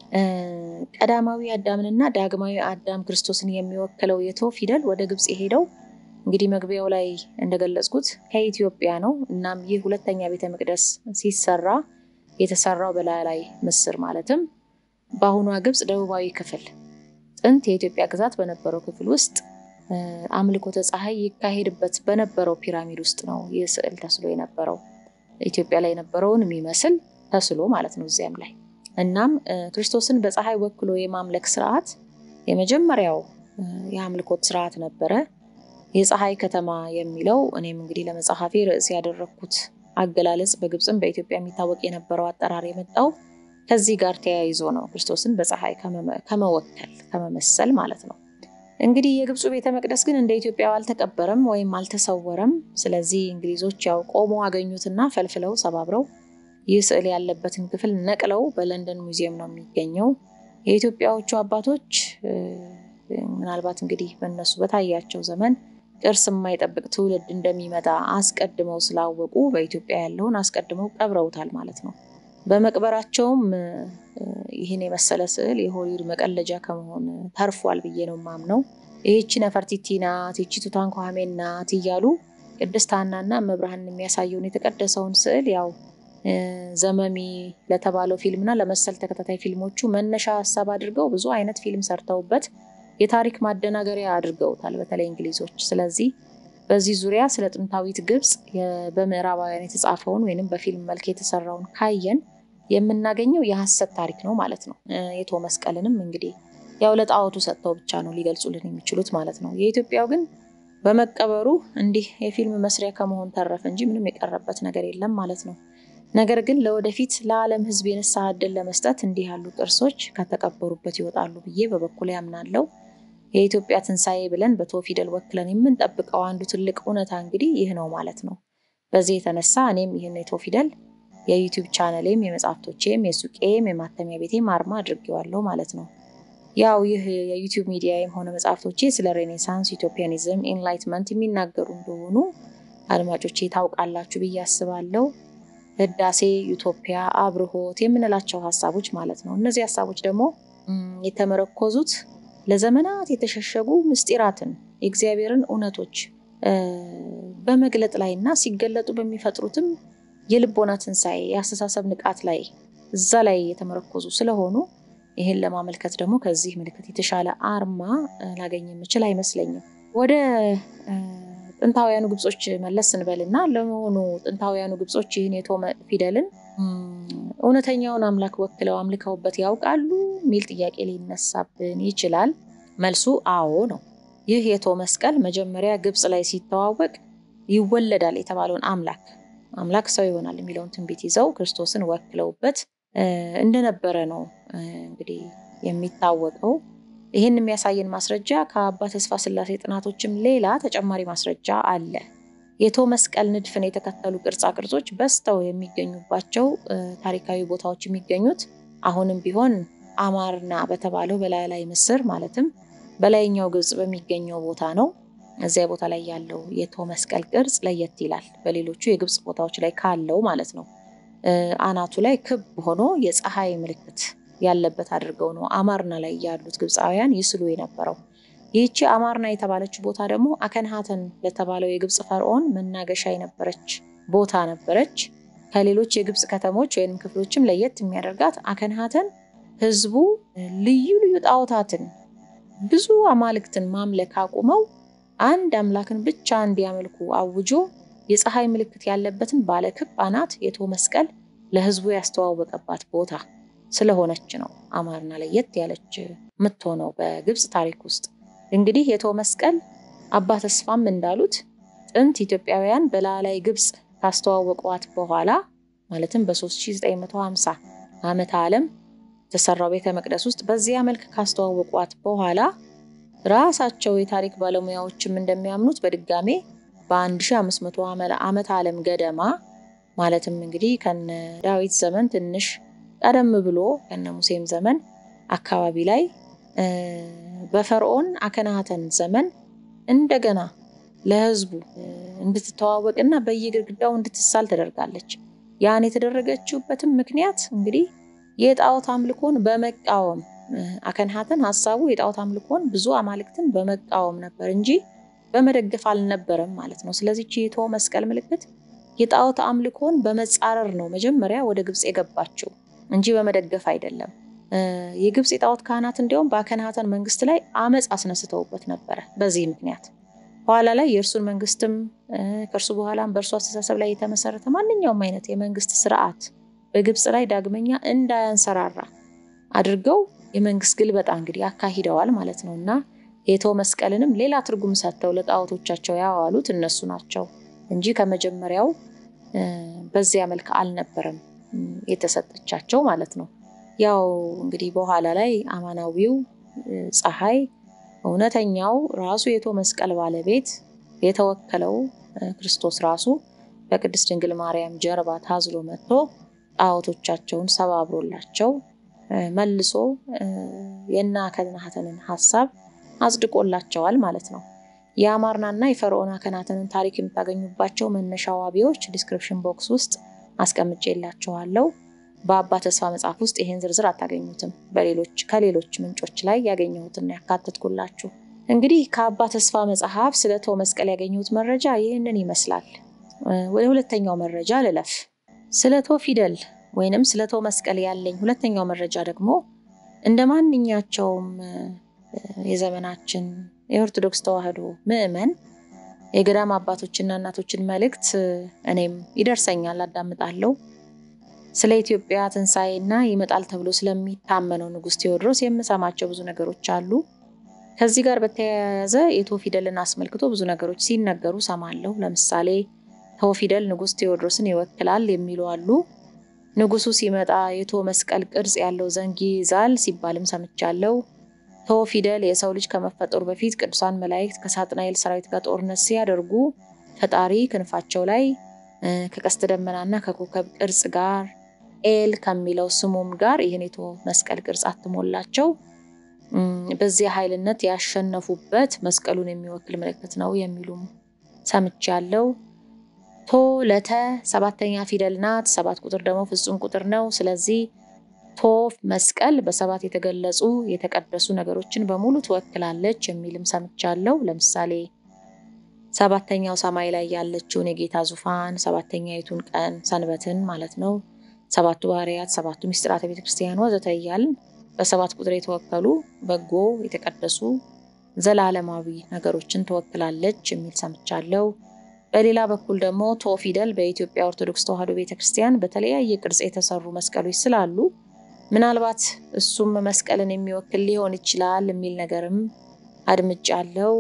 ቀዳማዊ አዳምንና ዳግማዊ አዳም ክርስቶስን የሚወክለው የቶ ፊደል ወደ ግብጽ የሄደው እንግዲህ መግቢያው ላይ እንደገለጽኩት ከኢትዮጵያ ነው። እናም ይህ ሁለተኛ ቤተ መቅደስ ሲሰራ የተሰራው በላላይ ምስር ማለትም በአሁኗ ግብጽ ደቡባዊ ክፍል ጥንት የኢትዮጵያ ግዛት በነበረው ክፍል ውስጥ አምልኮተ ፀሐይ ይካሄድበት በነበረው ፒራሚድ ውስጥ ነው ይህ ስዕል ተስሎ የነበረው። ኢትዮጵያ ላይ የነበረውን የሚመስል ተስሎ ማለት ነው እዚያም ላይ። እናም ክርስቶስን በፀሐይ ወክሎ የማምለክ ስርዓት የመጀመሪያው የአምልኮት ስርዓት ነበረ። የፀሐይ ከተማ የሚለው እኔም እንግዲህ ለመጽሐፌ ርዕስ ያደረኩት አገላለጽ በግብጽም በኢትዮጵያ የሚታወቅ የነበረው አጠራር የመጣው ከዚህ ጋር ተያይዞ ነው። ክርስቶስን በፀሐይ ከመወከል ከመመሰል ማለት ነው። እንግዲህ የግብፁ ቤተ መቅደስ ግን እንደ ኢትዮጵያው አልተቀበረም ወይም አልተሰወረም። ስለዚህ እንግሊዞች ያው ቆሞ አገኙትና ፈልፍለው ሰባብረው ይህ ስዕል ያለበትን ክፍል ነቅለው በለንደን ሙዚየም ነው የሚገኘው። የኢትዮጵያዎቹ አባቶች ምናልባት እንግዲህ በእነሱ በታያቸው ዘመን ቅርስ የማይጠብቅ ትውልድ እንደሚመጣ አስቀድመው ስላወቁ በኢትዮጵያ ያለውን አስቀድመው ቀብረውታል ማለት ነው። በመቅበራቸውም ይህን የመሰለ ስዕል የሆሊውድ መቀለጃ ከመሆን ተርፏል ብዬ ነው የማምነው። ይህቺ ነፈርቲቲ ናት፣ ይህቺ ቱታንካሜን ናት እያሉ ቅድስት ሐናና እመብርሃንን የሚያሳየውን የተቀደሰውን ስዕል ያው ዘመሚ ለተባለው ፊልምና ለመሰል ተከታታይ ፊልሞቹ መነሻ ሀሳብ አድርገው ብዙ አይነት ፊልም ሰርተውበት የታሪክ ማደናገሪያ አድርገውታል በተለይ እንግሊዞች። ስለዚህ በዚህ ዙሪያ ስለ ጥንታዊት ግብጽ በምዕራባውያን የተጻፈውን ወይንም በፊልም መልክ የተሰራውን ካየን የምናገኘው የሐሰት ታሪክ ነው ማለት ነው። የቶ መስቀልንም እንግዲህ ያው ለጣዖቱ ሰጥተው ብቻ ነው ሊገልጹልን የሚችሉት ማለት ነው። የኢትዮጵያው ግን በመቀበሩ እንዲህ የፊልም መስሪያ ከመሆን ተረፈ እንጂ ምንም የቀረበት ነገር የለም ማለት ነው። ነገር ግን ለወደፊት ለዓለም ሕዝብ የንስሐ ዕድል ለመስጠት እንዲህ ያሉ ቅርሶች ከተቀበሩበት ይወጣሉ ብዬ በበኩሌ አምናለሁ። የኢትዮጵያ ትንሣኤ ብለን በቶ ፊደል ወክለን የምንጠብቀው አንዱ ትልቅ እውነታ እንግዲህ ይህ ነው ማለት ነው። በዚህ የተነሳ እኔም ይህን የቶ ፊደል የዩቲዩብ ቻናሌም የመጽሐፍቶቼም የሱቄም የማተሚያ ቤቴም አርማ አድርጌዋለሁ ማለት ነው። ያው ይህ የዩቲዩብ ሚዲያም ሆነ መጽሐፍቶቼ ስለ ሬኔሳንስ፣ ኢትዮፒያኒዝም፣ ኢንላይትመንት የሚናገሩ እንደሆኑ አድማጮቼ ታውቃላችሁ ብዬ አስባለሁ። ህዳሴ፣ ዩቶፒያ፣ አብርሆት የምንላቸው ሀሳቦች ማለት ነው። እነዚህ ሀሳቦች ደግሞ የተመረኮዙት ለዘመናት የተሸሸጉ ምስጢራትን የእግዚአብሔርን እውነቶች በመግለጥ ላይና ሲገለጡ በሚፈጥሩትም የልቦና ትንሳኤ የአስተሳሰብ ንቃት ላይ እዛ ላይ የተመረኮዙ ስለሆኑ ይሄን ለማመልከት ደግሞ ከዚህ ምልክት የተሻለ አርማ ላገኝ የምችል አይመስለኝም። ወደ ጥንታውያኑ ግብጾች መለስ እንበልና ለመሆኑ ጥንታውያኑ ግብጾች ይህን የቶ ፊደልን እውነተኛውን አምላክ ወክለው አምልከውበት ያውቃሉ ሚል ጥያቄ ሊነሳብን ይችላል። መልሱ አዎ ነው። ይህ የቶ መስቀል መጀመሪያ ግብጽ ላይ ሲተዋወቅ ይወለዳል የተባለውን አምላክ አምላክ ሰው ይሆናል የሚለውን ትንቢት ይዘው ክርስቶስን ወክለውበት እንደነበረ ነው እንግዲህ የሚታወቀው። ይህን የሚያሳየን ማስረጃ ከአባ ተስፋ ስላሴ ጥናቶችም ሌላ ተጨማሪ ማስረጃ አለ። የቶ መስቀል ንድፍን የተከተሉ ቅርጻ ቅርጾች በስተው የሚገኙባቸው ታሪካዊ ቦታዎች የሚገኙት አሁንም ቢሆን አማርና በተባለው በላላይ ምስር ማለትም በላይኛው ግብጽ በሚገኘው ቦታ ነው። እዚያ ቦታ ላይ ያለው የቶ መስቀል ቅርጽ ለየት ይላል በሌሎቹ የግብጽ ቦታዎች ላይ ካለው ማለት ነው። አናቱ ላይ ክብ ሆኖ የፀሐይ ምልክት ያለበት አድርገው ነው አማርና ላይ ያሉት ግብጻውያን ይስሉ የነበረው። ይህቺ አማርና የተባለችው ቦታ ደግሞ አከንሃተን ለተባለው የግብጽ ፈርዖን መናገሻ የነበረች ቦታ ነበረች። ከሌሎች የግብጽ ከተሞች ወይም ክፍሎችም ለየት የሚያደርጋት አከንሃተን ህዝቡ ልዩ ልዩ ጣዖታትን ብዙ አማልክትን ማምለክ አቁመው አንድ አምላክን ብቻ እንዲያመልኩ አውጆ የፀሐይ ምልክት ያለበትን ባለክብ አናት የቶ መስቀል ለህዝቡ ያስተዋወቀባት ቦታ ስለሆነች ነው አማርና ለየት ያለች የምትሆነው በግብጽ ታሪክ ውስጥ። እንግዲህ የቶ መስቀል አባ ተስፋም እንዳሉት ጥንት ኢትዮጵያውያን በላላይ ግብጽ ካስተዋወቋት በኋላ ማለትም በ3950 ዓመተ ዓለም ተሰራው ቤተ መቅደስ ውስጥ በዚያ መልክ ካስተዋወቋት በኋላ ራሳቸው የታሪክ ባለሙያዎችም እንደሚያምኑት በድጋሜ በ1500 ዓመተ ዓለም ገደማ ማለትም እንግዲህ ከነ ዳዊት ዘመን ትንሽ ቀደም ብሎ ከነ ሙሴም ዘመን አካባቢ ላይ በፈርዖን አከናተን ዘመን እንደገና ለህዝቡ እንድትተዋወቅና በየግድግዳው እንድትሳል ተደርጋለች። ያን የተደረገችበትም ምክንያት እንግዲህ የጣዖት አምልኮን በመቃወም አከናተን ሐሳቡ የጣዖት አምልኮን ብዙ አማልክትን በመቃወም ነበር እንጂ በመደገፍ አልነበረም ማለት ነው። ስለዚህ የቶ መስቀል ምልክት የጣዖት አምልኮን በመጻረር ነው መጀመሪያ ወደ ግብጽ የገባችው እንጂ በመደገፍ አይደለም። የግብጽ የጣዖት ካህናት እንዲያውም በአከናተን መንግስት ላይ አመጽ አስነስተውበት ነበር። በዚህ ምክንያት ኋላ ላይ የእርሱን መንግስትም ከእርሱ በኋላም በእርሱ አስተሳሰብ ላይ የተመሰረተ ማንኛውም አይነት የመንግስት ስርዓት በግብጽ ላይ ዳግመኛ እንዳያንሰራራ አድርገው የመንግስት ግልበጣ እንግዲህ አካሂደዋል ማለት ነውና የቶ መስቀልንም ሌላ ትርጉም ሰጥተው ለጣዖቶቻቸው ያዋሉት እነሱ ናቸው እንጂ ከመጀመሪያው በዚያ መልክ አልነበረም የተሰጠቻቸው ማለት ነው። ያው እንግዲህ በኋላ ላይ አማናዊው ፀሐይ እውነተኛው ራሱ የቶ መስቀል ባለቤት የተወከለው ክርስቶስ ራሱ በቅድስት ድንግል ማርያም ጀርባ ታዝሎ መጥቶ ጣዖቶቻቸውን ሰባብሮላቸው መልሶ የና አከናተንን ሐሳብ አጽድቆላቸዋል ማለት ነው። የአማርናና የፈርዖን አከናተንን ታሪክ የምታገኙባቸው መነሻ ዋቢዎች ዲስክሪፕሽን ቦክስ ውስጥ አስቀምጬላችኋለሁ። በአባ ተስፋ መጽሐፍ ውስጥ ይሄን ዝርዝር አታገኙትም። በሌሎች ከሌሎች ምንጮች ላይ ያገኘሁትና ያካተትኩላችሁ። እንግዲህ ከአባ ተስፋ መጽሐፍ ስለ ቶ መስቀል ያገኘሁት መረጃ ይህንን ይመስላል። ወደ ሁለተኛው መረጃ ልለፍ። ስለ ቶ ፊደል ወይንም ስለ ቶ መስቀል ያለኝ ሁለተኛው መረጃ ደግሞ እንደማንኛቸውም የዘመናችን የኦርቶዶክስ ተዋህዶ ምዕመን የገዳም አባቶችና እናቶችን መልእክት እኔም ይደርሰኛል አዳምጣለሁ። ስለ ኢትዮጵያ ትንሳኤና ይመጣል ተብሎ ስለሚታመነው ንጉስ ቴዎድሮስ የምሰማቸው ብዙ ነገሮች አሉ። ከዚህ ጋር በተያያዘ የቶ ፊደልን አስመልክቶ ብዙ ነገሮች ሲነገሩ ሰማለሁ። ለምሳሌ ቶ ፊደል ንጉስ ቴዎድሮስን ይወክላል የሚሉ አሉ። ንጉሱ ሲመጣ የቶ መስቀል ቅርጽ ያለው ዘንግ ይዛል ሲባልም ሰምቻለሁ። ቶ ፊደል የሰው ልጅ ከመፈጠሩ በፊት ቅዱሳን መላእክት ከሳጥናኤል ሰራዊት ጋር ጦርነት ሲያደርጉ ፈጣሪ ክንፋቸው ላይ ከቀስተ ደመናና ከኮከብ ቅርጽ ጋር ኤል ከሚለው ስሙም ጋር ይሄን የቶ መስቀል ቅርጽ አትሞላቸው በዚህ ኃይልነት ያሸነፉበት መስቀሉን የሚወክል ምልክት ነው የሚሉም ሰምቻለሁ። ቶ ለተ ሰባተኛ ፊደል ናት። ሰባት ቁጥር ደግሞ ፍጹም ቁጥር ነው። ስለዚህ ቶ መስቀል በሰባት የተገለጹ የተቀደሱ ነገሮችን በሙሉ ትወክላለች የሚልም ሰምቻለሁ። ለምሳሌ ሰባተኛው ሰማይ ላይ ያለችውን የጌታ ዙፋን፣ ሰባተኛይቱን ቀን ሰንበትን ማለት ነው፣ ሰባቱ ባህሪያት፣ ሰባቱ ሚስጥራተ ቤተክርስቲያን ወዘተ እያልን በሰባት ቁጥር የተወከሉ በጎ የተቀደሱ ዘላለማዊ ነገሮችን ትወክላለች የሚል ሰምቻለሁ። በሌላ በኩል ደግሞ ቶ ፊደል በኢትዮጵያ ኦርቶዶክስ ተዋሕዶ ቤተክርስቲያን በተለያየ ቅርጽ የተሰሩ መስቀሎች ስላሉ ምናልባት እሱም መስቀልን የሚወክል ሊሆን ይችላል የሚል ነገርም አድምጫለሁ።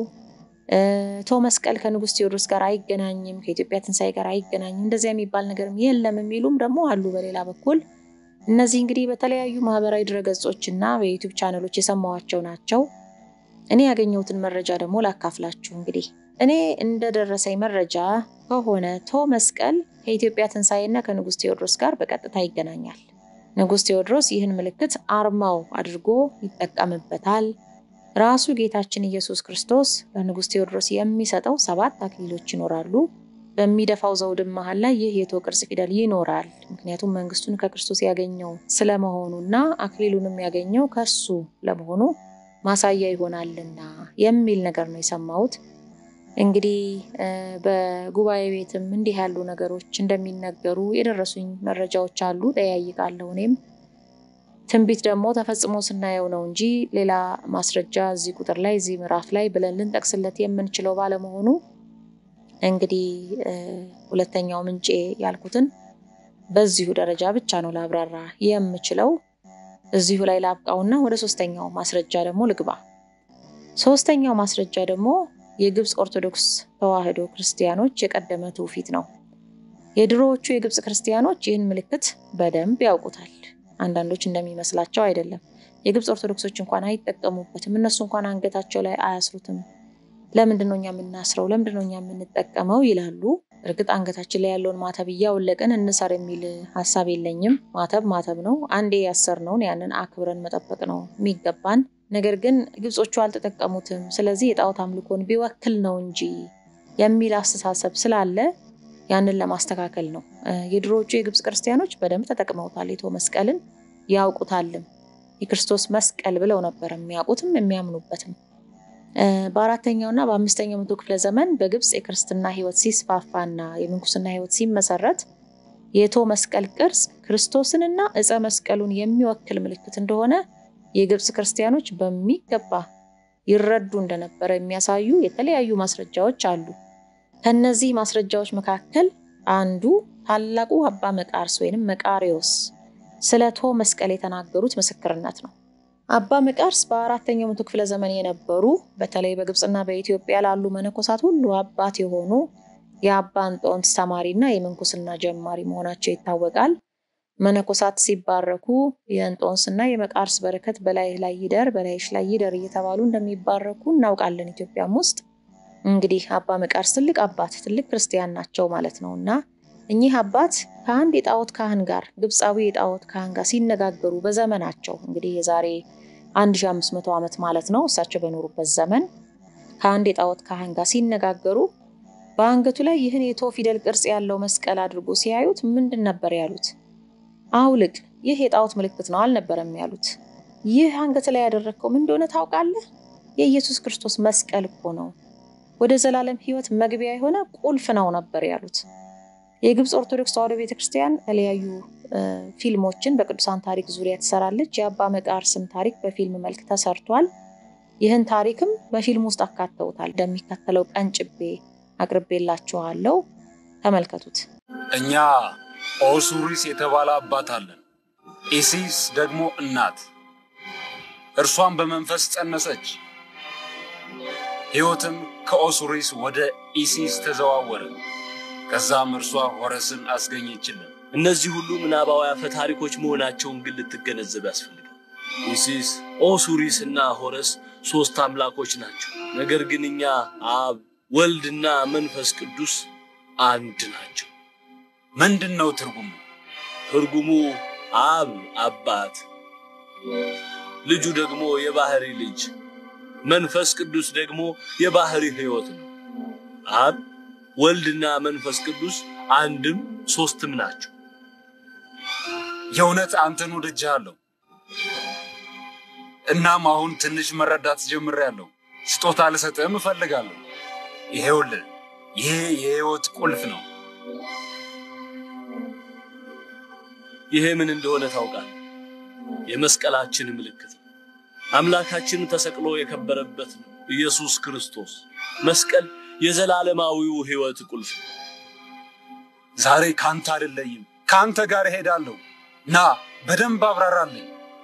ቶ መስቀል ከንጉስ ቴዎድሮስ ጋር አይገናኝም፣ ከኢትዮጵያ ትንሳኤ ጋር አይገናኝም፣ እንደዚያ የሚባል ነገርም የለም የሚሉም ደግሞ አሉ። በሌላ በኩል እነዚህ እንግዲህ በተለያዩ ማህበራዊ ድረገጾችና በዩቲዩብ ቻናሎች የሰማዋቸው ናቸው። እኔ ያገኘሁትን መረጃ ደግሞ ላካፍላችሁ። እንግዲህ እኔ እንደደረሰኝ መረጃ ከሆነ ቶ መስቀል ከኢትዮጵያ ትንሳኤና ከንጉስ ቴዎድሮስ ጋር በቀጥታ ይገናኛል። ንጉስ ቴዎድሮስ ይህን ምልክት አርማው አድርጎ ይጠቀምበታል። ራሱ ጌታችን ኢየሱስ ክርስቶስ ለንጉስ ቴዎድሮስ የሚሰጠው ሰባት አክሊሎች ይኖራሉ። በሚደፋው ዘውድም መሃል ላይ ይህ የቶ ቅርጽ ፊደል ይኖራል። ምክንያቱም መንግስቱን ከክርስቶስ ያገኘው ስለመሆኑና አክሊሉንም ያገኘው ከሱ ለመሆኑ ማሳያ ይሆናልና የሚል ነገር ነው የሰማሁት። እንግዲህ በጉባኤ ቤትም እንዲህ ያሉ ነገሮች እንደሚነገሩ የደረሱኝ መረጃዎች አሉ። ጠያይቃለሁ። እኔም ትንቢት ደግሞ ተፈጽሞ ስናየው ነው እንጂ ሌላ ማስረጃ እዚህ ቁጥር ላይ እዚህ ምዕራፍ ላይ ብለን ልንጠቅስለት የምንችለው ባለመሆኑ እንግዲህ ሁለተኛው ምንጭ ያልኩትን በዚሁ ደረጃ ብቻ ነው ላብራራ የምችለው። እዚሁ ላይ ላብቃውና ወደ ሶስተኛው ማስረጃ ደግሞ ልግባ። ሶስተኛው ማስረጃ ደግሞ የግብጽ ኦርቶዶክስ ተዋሕዶ ክርስቲያኖች የቀደመ ትውፊት ነው። የድሮዎቹ የግብጽ ክርስቲያኖች ይህን ምልክት በደንብ ያውቁታል። አንዳንዶች እንደሚመስላቸው አይደለም። የግብጽ ኦርቶዶክሶች እንኳን አይጠቀሙበትም። እነሱ እንኳን አንገታቸው ላይ አያስሩትም። ለምንድነው እኛ የምናስረው? ለምንድነው እኛ የምንጠቀመው ይላሉ። እርግጥ አንገታችን ላይ ያለውን ማተብ ያውለቀን እንሰር የሚል ሐሳብ የለኝም። ማተብ ማተብ ነው። አንዴ ያሰርነውን ያንን አክብረን መጠበቅ ነው የሚገባን። ነገር ግን ግብጾቹ አልተጠቀሙትም። ስለዚህ የጣዖት አምልኮን ቢወክል ነው እንጂ የሚል አስተሳሰብ ስላለ ያንን ለማስተካከል ነው። የድሮዎቹ የግብጽ ክርስቲያኖች በደንብ ተጠቅመውታል። የቶ መስቀልን ያውቁታልም። የክርስቶስ መስቀል ብለው ነበር የሚያውቁትም የሚያምኑበትም። በአራተኛውና በአምስተኛው መቶ ክፍለ ዘመን በግብጽ የክርስትና ሕይወት ሲስፋፋና የምንኩስና ሕይወት ሲመሰረት የቶ መስቀል ቅርጽ ክርስቶስንና ዕፀ መስቀሉን የሚወክል ምልክት እንደሆነ የግብጽ ክርስቲያኖች በሚገባ ይረዱ እንደነበረ የሚያሳዩ የተለያዩ ማስረጃዎች አሉ። ከነዚህ ማስረጃዎች መካከል አንዱ ታላቁ አባ መቃርስ ወይንም መቃሪዮስ ስለ ቶ መስቀል የተናገሩት ምስክርነት ነው። አባ መቃርስ በአራተኛው መቶ ክፍለ ዘመን የነበሩ በተለይ በግብጽና በኢትዮጵያ ላሉ መነኮሳት ሁሉ አባት የሆኑ የአባ እንጦንስ ተማሪና የምንኩስና ጀማሪ መሆናቸው ይታወቃል። መነኮሳት ሲባረኩ የእንጦንስና የመቃርስ በረከት በላይ ላይ ይደር በላይሽ ላይ ይደር እየተባሉ እንደሚባረኩ እናውቃለን። ኢትዮጵያም ውስጥ እንግዲህ አባ መቃርስ ትልቅ አባት ትልቅ ክርስቲያን ናቸው ማለት ነውና እኚህ አባት ከአንድ የጣዖት ካህን ጋር ግብጻዊ የጣዖት ካህን ጋር ሲነጋገሩ በዘመናቸው እንግዲህ የዛሬ አንድ ሺህ አምስት መቶ ዓመት ማለት ነው እሳቸው በኖሩበት ዘመን ከአንድ የጣዖት ካህን ጋር ሲነጋገሩ በአንገቱ ላይ ይህን የቶ ፊደል ቅርጽ ያለው መስቀል አድርጎ ሲያዩት ምንድን ነበር ያሉት? አውልቅ፣ ይህ የጣዖት ምልክት ነው አልነበረም ያሉት። ይህ አንገት ላይ ያደረከው ምን እንደሆነ ታውቃለህ? የኢየሱስ ክርስቶስ መስቀል እኮ ነው፣ ወደ ዘላለም ሕይወት መግቢያ የሆነ ቁልፍ ነው ነበር ያሉት። የግብጽ ኦርቶዶክስ ተዋሕዶ ቤተክርስቲያን የተለያዩ ፊልሞችን በቅዱሳን ታሪክ ዙሪያ ትሰራለች። የአባ መቃርስም ታሪክ በፊልም መልክ ተሰርቷል። ይህን ታሪክም በፊልም ውስጥ አካተውታል። እንደሚከተለው ቀንጭቤ አቅርቤላችኋለሁ፣ ተመልከቱት። እኛ ኦሱሪስ የተባለ አባት አለን፣ ኢሲስ ደግሞ እናት። እርሷን በመንፈስ ጸነሰች፣ ሕይወትም ከኦሱሪስ ወደ ኢሲስ ተዘዋወረ። ከዛም እርሷ ሆረስን አስገኘችልን። እነዚህ ሁሉ ምናባዊ አፈ ታሪኮች መሆናቸውን ግን ልትገነዘብ ያስፈልጋል። ኢሲስ፣ ኦሱሪስ እና ሆረስ ሶስት አምላኮች ናቸው። ነገር ግን እኛ አብ፣ ወልድና መንፈስ ቅዱስ አንድ ናቸው። ምንድነው ትርጉሙ? ትርጉሙ አብ አባት፣ ልጁ ደግሞ የባህሪ ልጅ፣ መንፈስ ቅዱስ ደግሞ የባህሪ ሕይወት ነው። አብ ወልድና መንፈስ ቅዱስ አንድም ሶስትም ናቸው። የእውነት አንተን ወድጃለሁ። እናም አሁን ትንሽ መረዳት ጀምሬያለሁ። ስጦታ ልሰጥህም እፈልጋለሁ። ይሄውልህ፣ ይሄ የህይወት ቁልፍ ነው። ይሄ ምን እንደሆነ ታውቃለህ? የመስቀላችን ምልክት ነው። አምላካችን ተሰቅሎ የከበረበት ነው። ኢየሱስ ክርስቶስ መስቀል የዘላለማዊው ህይወት ቁልፍ ነው። ዛሬ ካንተ አይደለም ካንተ ጋር እሄዳለሁ። ና በደንብ አብራራልኝ።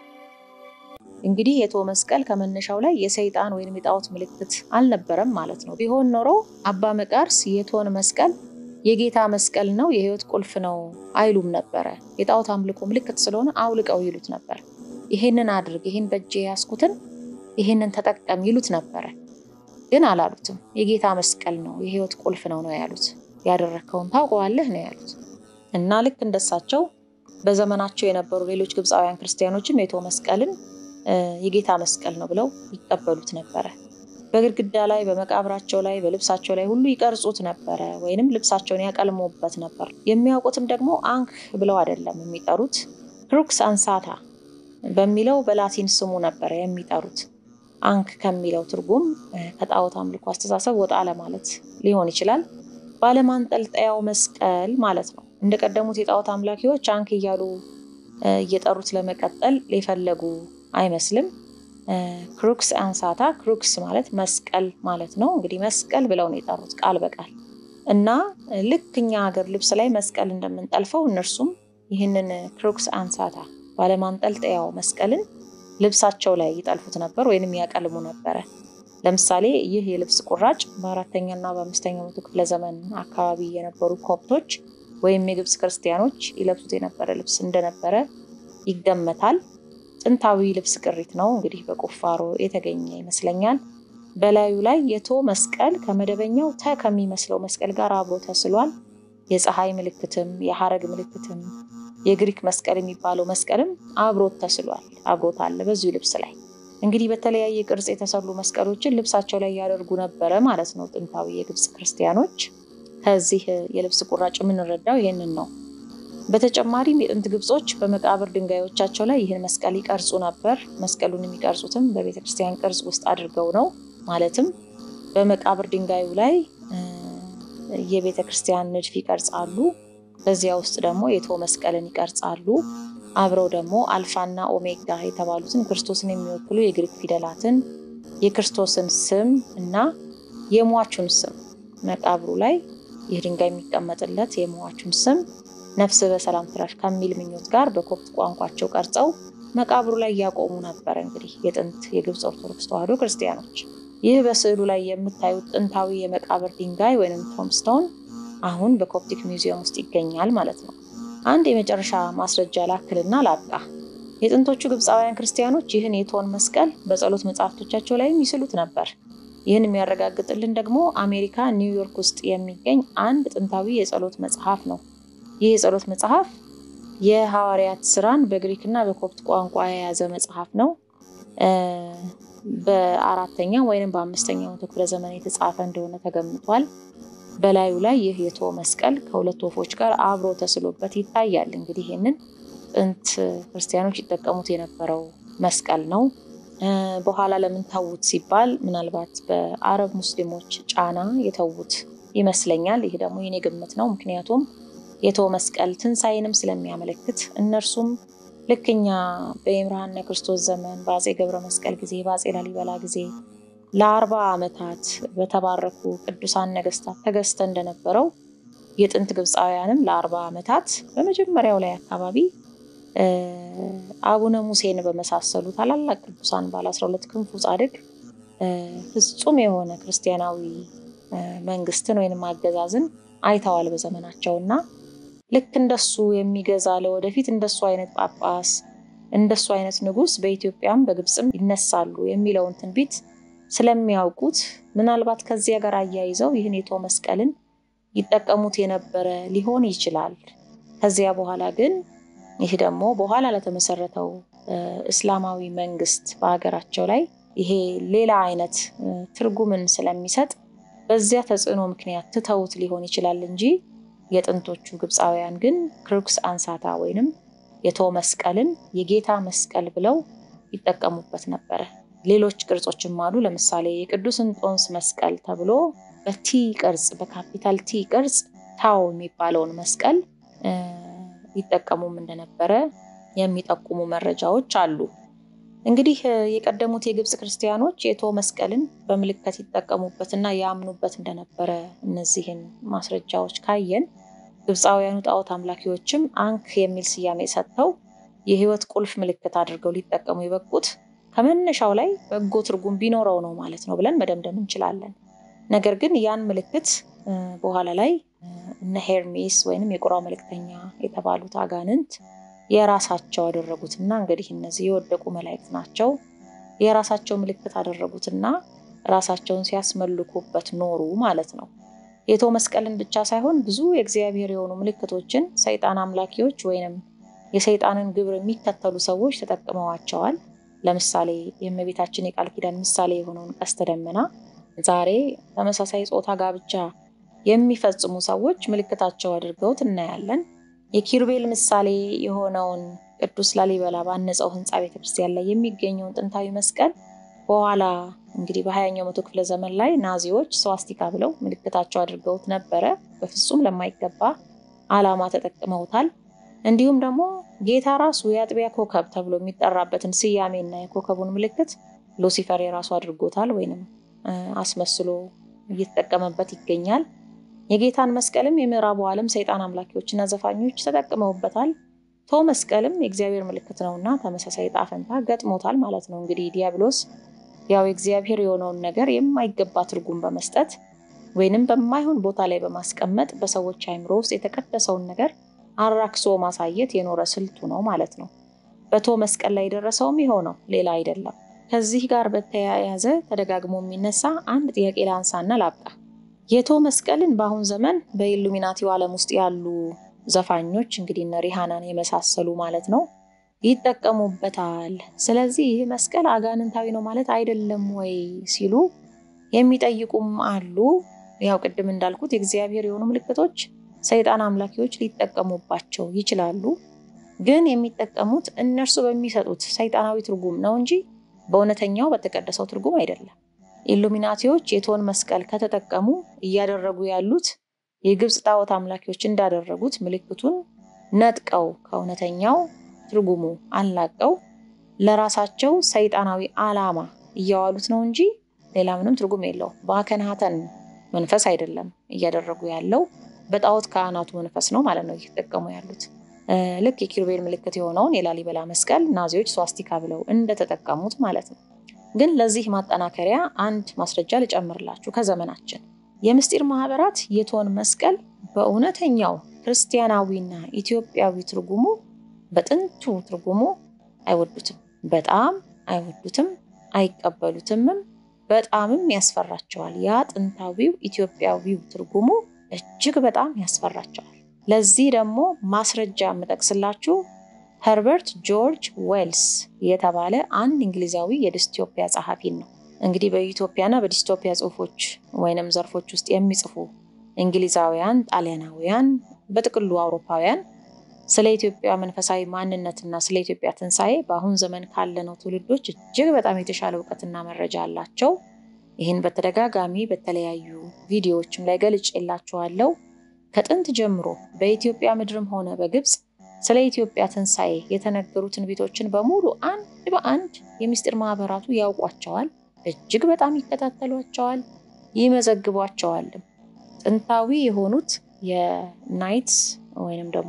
እንግዲህ የቶ መስቀል ከመነሻው ላይ የሰይጣን ወይንም የጣዖት ምልክት አልነበረም ማለት ነው። ቢሆን ኖሮ አባ መቃርስ የቶን መስቀል የጌታ መስቀል ነው፣ የህይወት ቁልፍ ነው አይሉም ነበር። የጣዖት አምልኮ ምልክት ስለሆነ አውልቀው ይሉት ነበር። ይሄንን አድርግ፣ ይሄን በእጄ ያስኩትን ይሄንን ተጠቀም ይሉት ነበር። ግን አላሉትም። የጌታ መስቀል ነው፣ የህይወት ቁልፍ ነው ነው ያሉት። ያደረከውን ታውቀዋለህ ነው ያሉት። እና ልክ እንደሳቸው በዘመናቸው የነበሩ ሌሎች ግብፃውያን ክርስቲያኖችም የቶ መስቀልን የጌታ መስቀል ነው ብለው ይቀበሉት ነበር። በግድግዳ ላይ፣ በመቃብራቸው ላይ፣ በልብሳቸው ላይ ሁሉ ይቀርጹት ነበር፣ ወይንም ልብሳቸውን ያቀልሙበት ነበር። የሚያውቁትም ደግሞ አንክ ብለው አይደለም የሚጠሩት፣ ክሩክስ አንሳታ በሚለው በላቲን ስሙ ነበር የሚጠሩት። አንክ ከሚለው ትርጉም ከጣዖት አምልኮ አስተሳሰብ ወጣ ለማለት ሊሆን ይችላል። ባለማንጠልጠያው መስቀል ማለት ነው። እንደቀደሙት የጣዖት አምላኪዎች አንክ እያሉ እየጠሩት ለመቀጠል ሊፈለጉ አይመስልም። ክሩክስ አንሳታ፣ ክሩክስ ማለት መስቀል ማለት ነው። እንግዲህ መስቀል ብለው ነው የጠሩት ቃል በቃል። እና ልክኛ ሀገር ልብስ ላይ መስቀል እንደምንጠልፈው እነርሱም ይህንን ክሩክስ አንሳታ ባለማንጠልጠያው መስቀልን ልብሳቸው ላይ ይጠልፉት ነበር ወይንም ያቀልሙ ነበር። ለምሳሌ ይህ የልብስ ቁራጭ በአራተኛና በአምስተኛው መቶ ክፍለ ዘመን አካባቢ የነበሩ ኮፕቶች ወይም የግብጽ ክርስቲያኖች ይለብሱት የነበረ ልብስ እንደነበረ ይገመታል። ጥንታዊ ልብስ ቅሪት ነው እንግዲህ በቁፋሮ የተገኘ ይመስለኛል። በላዩ ላይ የቶ መስቀል ከመደበኛው ተ ከሚመስለው መስቀል ጋር አብሮ ተስሏል። የፀሐይ ምልክትም የሐረግ ምልክትም የግሪክ መስቀል የሚባለው መስቀልም አብሮ ተስሏል፣ አብሮት አለ በዚህ ልብስ ላይ። እንግዲህ በተለያየ ቅርጽ የተሰሉ መስቀሎችን ልብሳቸው ላይ ያደርጉ ነበር ማለት ነው ጥንታዊ የግብጽ ክርስቲያኖች። ከዚህ የልብስ ቁራጭ የምንረዳው ይሄንን ነው። በተጨማሪም የጥንት ግብጾች በመቃብር ድንጋዮቻቸው ላይ ይህን መስቀል ይቀርጹ ነበር። መስቀሉን የሚቀርጹትም በቤተክርስቲያን ቅርጽ ውስጥ አድርገው ነው። ማለትም በመቃብር ድንጋዩ ላይ የቤተክርስቲያን ንድፍ ይቀርጻሉ። በዚያ ውስጥ ደግሞ የቶ መስቀልን ይቀርጻሉ። አብረው ደግሞ አልፋና ኦሜጋ የተባሉትን ክርስቶስን የሚወክሉ የግሪክ ፊደላትን፣ የክርስቶስን ስም እና የሟቹን ስም መቃብሩ ላይ ይህ ድንጋይ የሚቀመጥለት የሟቹን ስም ነፍስ በሰላም ትረፍ ከሚል ምኞት ጋር በኮፕት ቋንቋቸው ቀርጸው መቃብሩ ላይ ያቆሙ ነበር። እንግዲህ የጥንት የግብጽ ኦርቶዶክስ ተዋሕዶ ክርስቲያኖች ይህ በስዕሉ ላይ የምታዩት ጥንታዊ የመቃብር ድንጋይ ወይንም ቶምስቶን አሁን በኮፕቲክ ሚውዚየም ውስጥ ይገኛል ማለት ነው። አንድ የመጨረሻ ማስረጃ ላክልና ላብቃ። የጥንቶቹ ግብፃውያን ክርስቲያኖች ይህን የቶን መስቀል በጸሎት መጽሐፍቶቻቸው ላይ ይስሉት ነበር። ይህን የሚያረጋግጥልን ደግሞ አሜሪካ ኒውዮርክ ውስጥ የሚገኝ አንድ ጥንታዊ የጸሎት መጽሐፍ ነው። ይህ የጸሎት መጽሐፍ የሐዋርያት ሥራን በግሪክና በኮፕት ቋንቋ የያዘ መጽሐፍ ነው። በአራተኛ ወይንም በአምስተኛው መቶ ክፍለ ዘመን የተጻፈ እንደሆነ ተገምቷል። በላዩ ላይ ይህ የቶ መስቀል ከሁለት ወፎች ጋር አብሮ ተስሎበት ይታያል። እንግዲህ ይሄንን ጥንት ክርስቲያኖች ይጠቀሙት የነበረው መስቀል ነው። በኋላ ለምን ተውት ሲባል ምናልባት በአረብ ሙስሊሞች ጫና የተውት ይመስለኛል። ይሄ ደግሞ የኔ ግምት ነው። ምክንያቱም የቶ መስቀል ትንሳኤንም ስለሚያመለክት እነርሱም ልክኛ በኢምራንና ክርስቶስ ዘመን በአፄ ገብረ መስቀል ጊዜ በአፄ ላሊበላ ጊዜ ለአርባ ዓመታት በተባረኩ ቅዱሳን ነገስታት ተገዝተ እንደነበረው የጥንት ግብፃውያንም ለአርባ ዓመታት በመጀመሪያው ላይ አካባቢ አቡነ ሙሴን በመሳሰሉ ታላላቅ ቅዱሳን ባለ አስራ ሁለት ክንፉ ጻድቅ ፍጹም የሆነ ክርስቲያናዊ መንግስትን ወይንም አገዛዝን አይተዋል በዘመናቸውና ልክ እንደሱ የሚገዛ ለወደፊት እንደሱ አይነት ጳጳስ እንደሱ አይነት ንጉስ በኢትዮጵያም በግብጽም ይነሳሉ የሚለውን ትንቢት ስለሚያውቁት ምናልባት ከዚያ ጋር አያይዘው ይህን የቶ መስቀልን ይጠቀሙት የነበረ ሊሆን ይችላል። ከዚያ በኋላ ግን ይህ ደግሞ በኋላ ለተመሰረተው እስላማዊ መንግስት በአገራቸው ላይ ይሄ ሌላ አይነት ትርጉምን ስለሚሰጥ በዚያ ተጽዕኖ ምክንያት ትተውት ሊሆን ይችላል እንጂ የጥንቶቹ ግብፃውያን ግን ክሩክስ አንሳታ ወይንም የቶ መስቀልን የጌታ መስቀል ብለው ይጠቀሙበት ነበር ሌሎች ቅርጾችም አሉ ለምሳሌ የቅዱስ እንጦንስ መስቀል ተብሎ በቲ ቅርጽ በካፒታል ቲ ቅርጽ ታው የሚባለውን መስቀል ይጠቀሙም እንደነበረ የሚጠቁሙ መረጃዎች አሉ እንግዲህ የቀደሙት የግብጽ ክርስቲያኖች የቶ መስቀልን በመልእክት ይጠቀሙበትና ያምኑበት እንደነበረ እነዚህን ማስረጃዎች ካየን ግብጻውያኑ ጣዖት አምላኪዎችም አንክ የሚል ስያሜ ሰጥተው የህይወት ቁልፍ ምልክት አድርገው ሊጠቀሙ ይበቁት ከመነሻው ላይ በጎ ትርጉም ቢኖረው ነው ማለት ነው ብለን መደምደም እንችላለን ነገር ግን ያን ምልክት በኋላ ላይ እነ ሄርሜስ ወይንም የቁራው መልእክተኛ የተባሉት አጋንንት የራሳቸው አደረጉትና እንግዲህ እነዚህ የወደቁ መላእክት ናቸው የራሳቸው ምልክት አደረጉትና ራሳቸውን ሲያስመልኩበት ኖሩ ማለት ነው የቶ መስቀልን ብቻ ሳይሆን ብዙ የእግዚአብሔር የሆኑ ምልክቶችን ሰይጣን አምላኪዎች ወይንም የሰይጣንን ግብር የሚከተሉ ሰዎች ተጠቅመዋቸዋል ለምሳሌ የእመቤታችን የቃል ኪዳን ምሳሌ የሆነውን ቀስተ ደመና ዛሬ ተመሳሳይ ጾታ ጋብቻ የሚፈጽሙ ሰዎች ምልክታቸው አድርገውት እናያለን የኪሩቤል ምሳሌ የሆነውን ቅዱስ ላሊበላ ባነጸው ህንጻ ቤተክርስቲያን ላይ የሚገኘውን ጥንታዊ መስቀል በኋላ እንግዲህ በሃያኛው መቶ ክፍለ ዘመን ላይ ናዚዎች ስዋስቲካ ብለው ምልክታቸው አድርገውት ነበረ በፍጹም ለማይገባ ዓላማ ተጠቅመውታል እንዲሁም ደግሞ ጌታ ራሱ የአጥቢያ ኮከብ ተብሎ የሚጠራበትን ስያሜና የኮከቡን ምልክት ሉሲፈር የራሱ አድርጎታል ወይንም አስመስሎ እየተጠቀመበት ይገኛል የጌታን መስቀልም የምዕራቡ ዓለም ሰይጣን አምላኪዎችና ዘፋኞች ተጠቅመውበታል ቶ መስቀልም የእግዚአብሔር ምልክት ነውና ተመሳሳይ ጣፈንታ ገጥሞታል ማለት ነው እንግዲህ ዲያብሎስ ያው የእግዚአብሔር የሆነውን ነገር የማይገባ ትርጉም በመስጠት ወይንም በማይሆን ቦታ ላይ በማስቀመጥ በሰዎች አይምሮ ውስጥ የተቀደሰውን ነገር አራክሶ ማሳየት የኖረ ስልቱ ነው ማለት ነው በቶ መስቀል ላይ ደረሰውም ይሆነው ሌላ አይደለም ከዚህ ጋር በተያያዘ ተደጋግሞ የሚነሳ አንድ ጥያቄ ላንሳና ላብቃ የቶ መስቀልን በአሁን ዘመን በኢሉሚናቲው ዓለም ውስጥ ያሉ ዘፋኞች እንግዲህ እነ ሪሃናን የመሳሰሉ ማለት ነው ይጠቀሙበታል ስለዚህ ይህ መስቀል አጋንንታዊ ነው ማለት አይደለም ወይ ሲሉ የሚጠይቁም አሉ ያው ቅድም እንዳልኩት የእግዚአብሔር የሆኑ ምልክቶች ሰይጣን አምላኪዎች ሊጠቀሙባቸው ይችላሉ ግን የሚጠቀሙት እነርሱ በሚሰጡት ሰይጣናዊ ትርጉም ነው እንጂ በእውነተኛው በተቀደሰው ትርጉም አይደለም ኢሉሚናቲዎች የቶን መስቀል ከተጠቀሙ እያደረጉ ያሉት የግብጽ ጣዖት አምላኪዎች እንዳደረጉት ምልክቱን ነጥቀው ከእውነተኛው ትርጉሙ አላቀው ለራሳቸው ሰይጣናዊ ዓላማ እያዋሉት ነው እንጂ ሌላ ምንም ትርጉም የለው ባከናተን መንፈስ አይደለም እያደረጉ ያለው በጣዖት ካህናቱ መንፈስ ነው ማለት ነው እየተጠቀሙ ያሉት ልክ የኪሩቤል ምልክት የሆነውን የላሊበላ መስቀል ናዚዎች ስዋስቲካ ብለው እንደተጠቀሙት ማለት ነው ግን ለዚህ ማጠናከሪያ አንድ ማስረጃ ልጨምርላችሁ ከዘመናችን የምስጢር ማህበራት የቶን መስቀል በእውነተኛው ክርስቲያናዊና ኢትዮጵያዊ ትርጉሙ በጥንቱ ትርጉሙ አይወዱትም በጣም አይወዱትም አይቀበሉትም በጣምም ያስፈራቸዋል ያ ጥንታዊው ኢትዮጵያዊው ትርጉሙ እጅግ በጣም ያስፈራቸዋል ለዚህ ደግሞ ማስረጃ መጠቅስላችሁ ሄርበርት ጆርጅ ዌልስ የተባለ አንድ እንግሊዛዊ የዲስቶፒያ ጸሐፊ ነው እንግዲህ በኢትዮጵያና በዲስቶፒያ ጽሁፎች ወይንም ዘርፎች ውስጥ የሚጽፉ እንግሊዛውያን ጣሊያናውያን በጥቅሉ አውሮፓውያን ስለ ኢትዮጵያ መንፈሳዊ ማንነትና ስለ ኢትዮጵያ ትንሳኤ በአሁን ዘመን ካለነው ትውልዶች እጅግ በጣም የተሻለ ዕውቀትና መረጃ አላቸው ይህን በተደጋጋሚ በተለያዩ ቪዲዮዎችም ላይ ገልጬላችኋለሁ ከጥንት ጀምሮ በኢትዮጵያ ምድርም ሆነ በግብጽ ስለ ኢትዮጵያ ትንሳኤ የተነገሩ ትንቢቶችን በሙሉ አንድ በአንድ የምስጢር ማህበራቱ ያውቋቸዋል እጅግ በጣም ይከታተሏቸዋል ይመዘግቧቸዋል ጥንታዊ የሆኑት የናይትስ ወይንም ደግሞ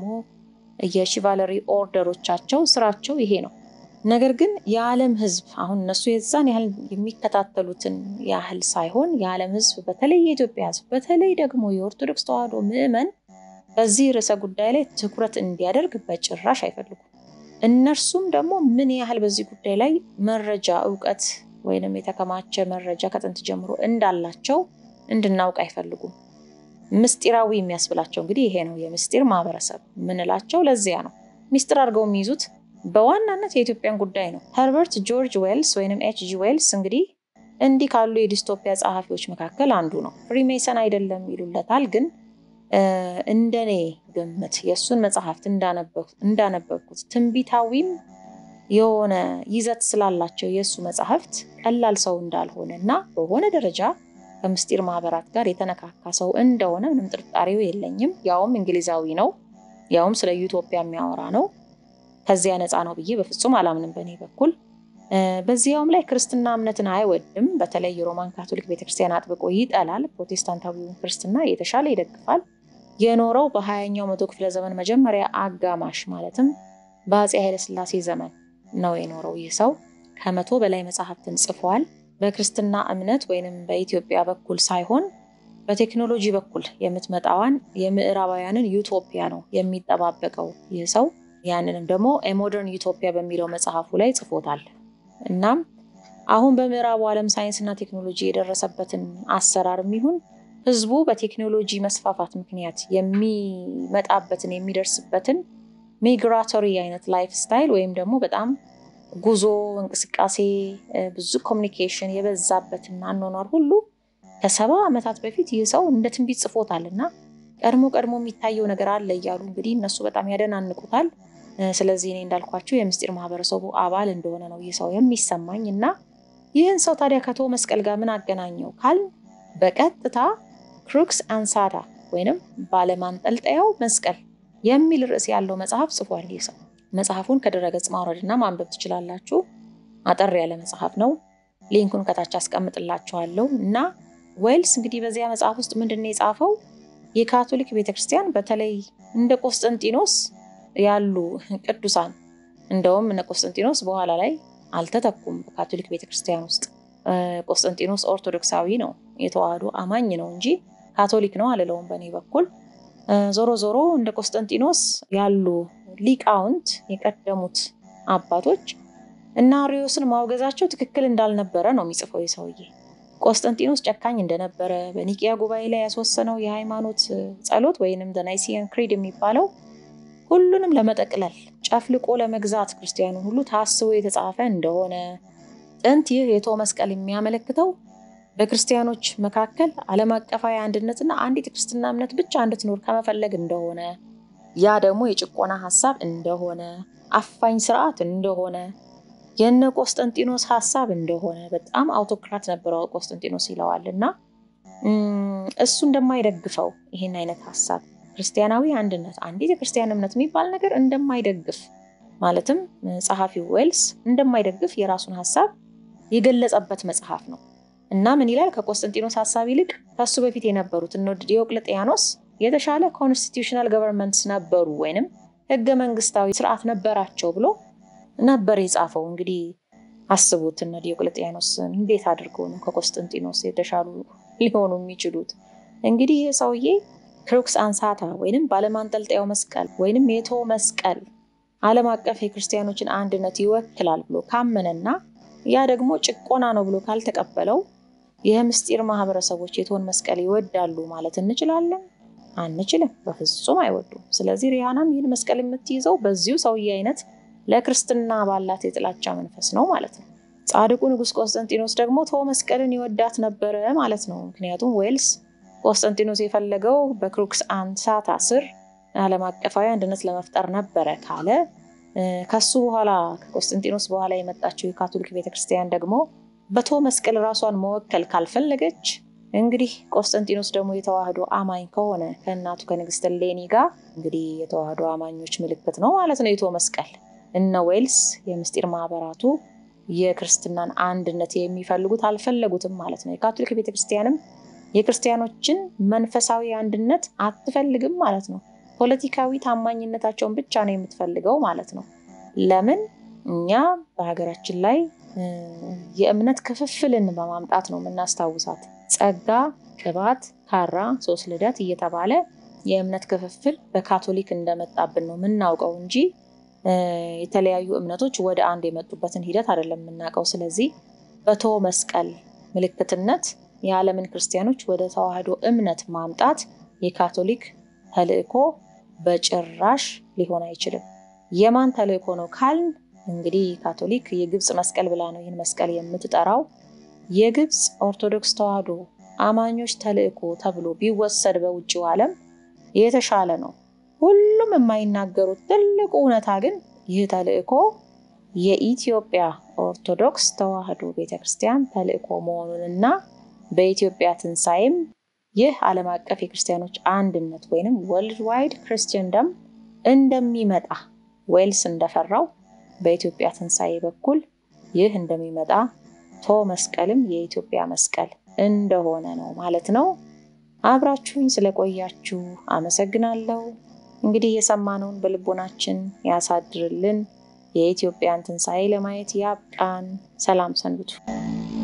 የሺቫለሪ ኦርደሮቻቸው ስራቸው ይሄ ነው ነገር ግን የዓለም ህዝብ አሁን እነሱ የዛን ያህል የሚከታተሉትን ያህል ሳይሆን የዓለም ህዝብ በተለይ የኢትዮጵያ ህዝብ በተለይ ደግሞ የኦርቶዶክስ ተዋህዶ ምዕመን በዚህ ርዕሰ ጉዳይ ላይ ትኩረት እንዲያደርግ በጭራሽ አይፈልጉም እነርሱም ደግሞ ምን ያህል በዚህ ጉዳይ ላይ መረጃ ዕውቀት ወይንም የተከማቸ መረጃ ከጥንት ጀምሮ እንዳላቸው እንድናውቅ አይፈልጉም ምስጢራዊ የሚያስብላቸው እንግዲህ ይሄ ነው የምስጢር ማህበረሰብ ምንላቸው ለዚያ ነው ምስጢር አድርገው የሚይዙት በዋናነት የኢትዮጵያን ጉዳይ ነው ሄርበርት ጆርጅ ዌልስ ወይንም ኤች ጂ ዌልስ እንግዲህ እንዲህ ካሉ የዲስቶፒያ ጸሐፊዎች መካከል አንዱ ነው ፍሪሜሰን አይደለም ይሉለታል ግን እንደኔ ግምት የሱን መጽሐፍት እንዳነበብኩት እንዳነበብኩት ትንቢታዊም የሆነ ይዘት ስላላቸው የሱ መጽሐፍት ቀላል ሰው እንዳልሆነና በሆነ ደረጃ ከምስጢር ማህበራት ጋር የተነካካ ሰው እንደሆነ ምንም ጥርጣሬው የለኝም። ያውም እንግሊዛዊ ነው፣ ያውም ስለ ዩቶፒያ የሚያወራ ነው። ከዚያ ነፃ ነው ብዬ በፍጹም አላምንም በእኔ በኩል። በዚያውም ላይ ክርስትና እምነትን አይወድም። በተለይ የሮማን ካቶሊክ ቤተክርስቲያን አጥብቆ ይጠላል። ፕሮቴስታንታዊውን ክርስትና የተሻለ ይደግፋል። የኖረው በሀያኛው መቶ ክፍለ ዘመን መጀመሪያ አጋማሽ ማለትም በአፄ ኃይለ ሥላሴ ዘመን ነው የኖረው። ይህ ሰው ከመቶ በላይ መጽሐፍትን ጽፏል። በክርስትና እምነት ወይንም በኢትዮጵያ በኩል ሳይሆን በቴክኖሎጂ በኩል የምትመጣዋን የምዕራባውያንን ዩቶፒያ ነው የሚጠባበቀው ይህ ሰው። ያንንም ደግሞ ሞደርን ዩቶፒያ በሚለው መጽሐፉ ላይ ጽፎታል። እናም አሁን በምዕራቡ ዓለም ሳይንስና ቴክኖሎጂ የደረሰበትን አሰራርም ይሁን ህዝቡ በቴክኖሎጂ መስፋፋት ምክንያት የሚመጣበትን የሚደርስበትን ሚግራቶሪ አይነት ላይፍ ስታይል ወይም ደግሞ በጣም ጉዞ እንቅስቃሴ ብዙ ኮሙኒኬሽን የበዛበትና አኗኗር ሁሉ ከሰባ ዓመታት በፊት ይህ ሰው እንደ ትንቢት ጽፎታልና ቀድሞ ቀድሞ የሚታየው ነገር አለ እያሉ እንግዲህ እነሱ በጣም ያደናንቁታል። ስለዚህ እኔ እንዳልኳችሁ የምስጢር ማህበረሰቡ አባል እንደሆነ ነው ይህ ሰው የሚሰማኝና ይህን ሰው ታዲያ ከቶ መስቀል ጋር ምን አገናኘው ካል በቀጥታ ክሩክስ አንሳታ ወይንም ባለማንጠልጠያው መስቀል የሚል ርዕስ ያለው መጽሐፍ ጽፏል ይህ ሰው። መጽሐፉን ከድረገጽ ማውረድና ማንበብ ትችላላችሁ። አጠር ያለ መጽሐፍ ነው። ሊንኩን ከታች አስቀምጥላችኋለሁ። እና ዌልስ እንግዲህ በዚያ መጽሐፍ ውስጥ ምንድነው የጻፈው? የካቶሊክ ቤተክርስቲያን በተለይ እንደ ቆስጠንጢኖስ ያሉ ቅዱሳን እንደውም እነ ቆስጠንጢኖስ በኋላ ላይ አልተተኩም በካቶሊክ ቤተክርስቲያን ውስጥ። ቆስጠንጢኖስ ኦርቶዶክሳዊ ነው፣ የተዋህዶ አማኝ ነው እንጂ ካቶሊክ ነው አልለውም በእኔ በኩል። ዞሮ ዞሮ እንደ ቆስጠንጢኖስ ያሉ ሊቃውንት የቀደሙት አባቶች እና አርዮስን ማውገዛቸው ትክክል እንዳልነበረ ነው የሚጽፈው የሰውዬ። ቆስጠንጢኖስ ጨካኝ እንደነበረ በኒቂያ ጉባኤ ላይ ያስወሰነው የሃይማኖት ጸሎት ወይንም ዘ ናይሲያን ክሪድ የሚባለው ሁሉንም ለመጠቅለል ጨፍልቆ ለመግዛት ክርስቲያኑን ሁሉ ታስቦ የተጻፈ እንደሆነ ጥንት ይህ የቶ መስቀል የሚያመለክተው በክርስቲያኖች መካከል ዓለም አቀፋዊ አንድነትና አንዲት ክርስትና እምነት ብቻ እንድትኖር ከመፈለግ እንደሆነ ያ ደግሞ የጭቆና ሐሳብ እንደሆነ አፋኝ ስርዓት እንደሆነ የነ ቆስጠንጢኖስ ሐሳብ እንደሆነ በጣም አውቶክራት ነበረው ቆስጠንጢኖስ ይለዋልና እሱ እንደማይደግፈው ይሄን አይነት ሐሳብ ክርስቲያናዊ አንድነት አንዲት ክርስቲያን እምነት የሚባል ነገር እንደማይደግፍ ማለትም ጸሐፊው ዌልስ እንደማይደግፍ የራሱን ሐሳብ የገለጸበት መጽሐፍ ነው። እና ምን ይላል? ከቆስጠንጢኖስ ሐሳብ ይልቅ ከሱ በፊት የነበሩት እነ ዲዮቅልጥያኖስ የተሻለ ኮንስቲቲዩሽናል ገቨርንመንትስ ነበሩ ወይንም ህገ መንግስታዊ ስርዓት ነበራቸው ብሎ ነበር የጻፈው። እንግዲህ አስቡት እነ ዲዮቅልጥያኖስ እንዴት አድርገው ነው ከቆስጠንጢኖስ የተሻሉ ሊሆኑ የሚችሉት? እንግዲህ ይህ ሰውዬ ክሩክስ አንሳታ ወይንም ባለማንጠልጠያው መስቀል ወይንም የቶ መስቀል ዓለም አቀፍ የክርስቲያኖችን አንድነት ይወክላል ብሎ ካመነና ያ ደግሞ ጭቆና ነው ብሎ ካልተቀበለው የምስጢር ማህበረሰቦች የቶን መስቀል ይወዳሉ ማለት እንችላለን? አንችልም፣ በፍጹም አይወዱም። ስለዚህ ሪሃናም ይህን መስቀል የምትይዘው በዚሁ ሰውዬ አይነት ለክርስትና ባላት የጥላቻ መንፈስ ነው ማለት ነው። ጻድቁ ንጉስ ቆስጠንጢኖስ ደግሞ ቶ መስቀልን ይወዳት ነበረ ማለት ነው። ምክንያቱም ዌልስ ቆስጠንጢኖስ የፈለገው በክሩክስ አንሳታ ስር ዓለም አቀፋዊ አንድነት ለመፍጠር ነበረ ካለ ከሱ በኋላ ከቆስጠንጢኖስ በኋላ የመጣችው የካቶሊክ ቤተክርስቲያን ደግሞ በቶ መስቀል ራሷን መወከል ካልፈለገች እንግዲህ ቆስጠንጢኖስ ደግሞ የተዋህዶ አማኝ ከሆነ ከእናቱ ከንግስት ሌኒ ጋር እንግዲህ የተዋህዶ አማኞች ምልክት ነው ማለት ነው የቶ መስቀል። እነ ዌልስ የምስጢር ማህበራቱ የክርስትናን አንድነት የሚፈልጉት አልፈለጉትም ማለት ነው። የካቶሊክ ቤተክርስቲያንም የክርስቲያኖችን መንፈሳዊ አንድነት አትፈልግም ማለት ነው። ፖለቲካዊ ታማኝነታቸውን ብቻ ነው የምትፈልገው ማለት ነው። ለምን? እኛ በሀገራችን ላይ የእምነት ክፍፍልን በማምጣት ነው የምናስታውሳት። ጸጋ፣ ቅባት፣ ካራ፣ ሶስት ልደት እየተባለ የእምነት ክፍፍል በካቶሊክ እንደመጣብን ነው የምናውቀው እንጂ የተለያዩ እምነቶች ወደ አንድ የመጡበትን ሂደት አይደለም የምናውቀው። ስለዚህ በቶ መስቀል ምልክትነት የዓለምን ክርስቲያኖች ወደ ተዋህዶ እምነት ማምጣት የካቶሊክ ተልእኮ በጭራሽ ሊሆን አይችልም። የማን ተልእኮ ነው ካል እንግዲህ ካቶሊክ የግብጽ መስቀል ብላ ነው ይህን መስቀል የምትጠራው። የግብጽ ኦርቶዶክስ ተዋህዶ አማኞች ተልእኮ ተብሎ ቢወሰድ በውጭው ዓለም የተሻለ ነው። ሁሉም የማይናገሩት ትልቁ እውነታ ግን ይህ ተልእኮ የኢትዮጵያ ኦርቶዶክስ ተዋሕዶ ቤተክርስቲያን ተልእኮ መሆኑንና በኢትዮጵያ ትንሣኤም ይህ ዓለም አቀፍ የክርስቲያኖች አንድነት ወይንም ወርልድ ዋይድ ክርስቲያንደም እንደሚመጣ ዌልስ እንደፈራው በኢትዮጵያ ትንሣኤ በኩል ይህ እንደሚመጣ ቶ መስቀልም የኢትዮጵያ መስቀል እንደሆነ ነው ማለት ነው። አብራችሁኝ ስለቆያችሁ አመሰግናለሁ። እንግዲህ የሰማነውን በልቦናችን ያሳድርልን። የኢትዮጵያን ትንሣኤ ለማየት ያብቃን። ሰላም ሰንብቱ።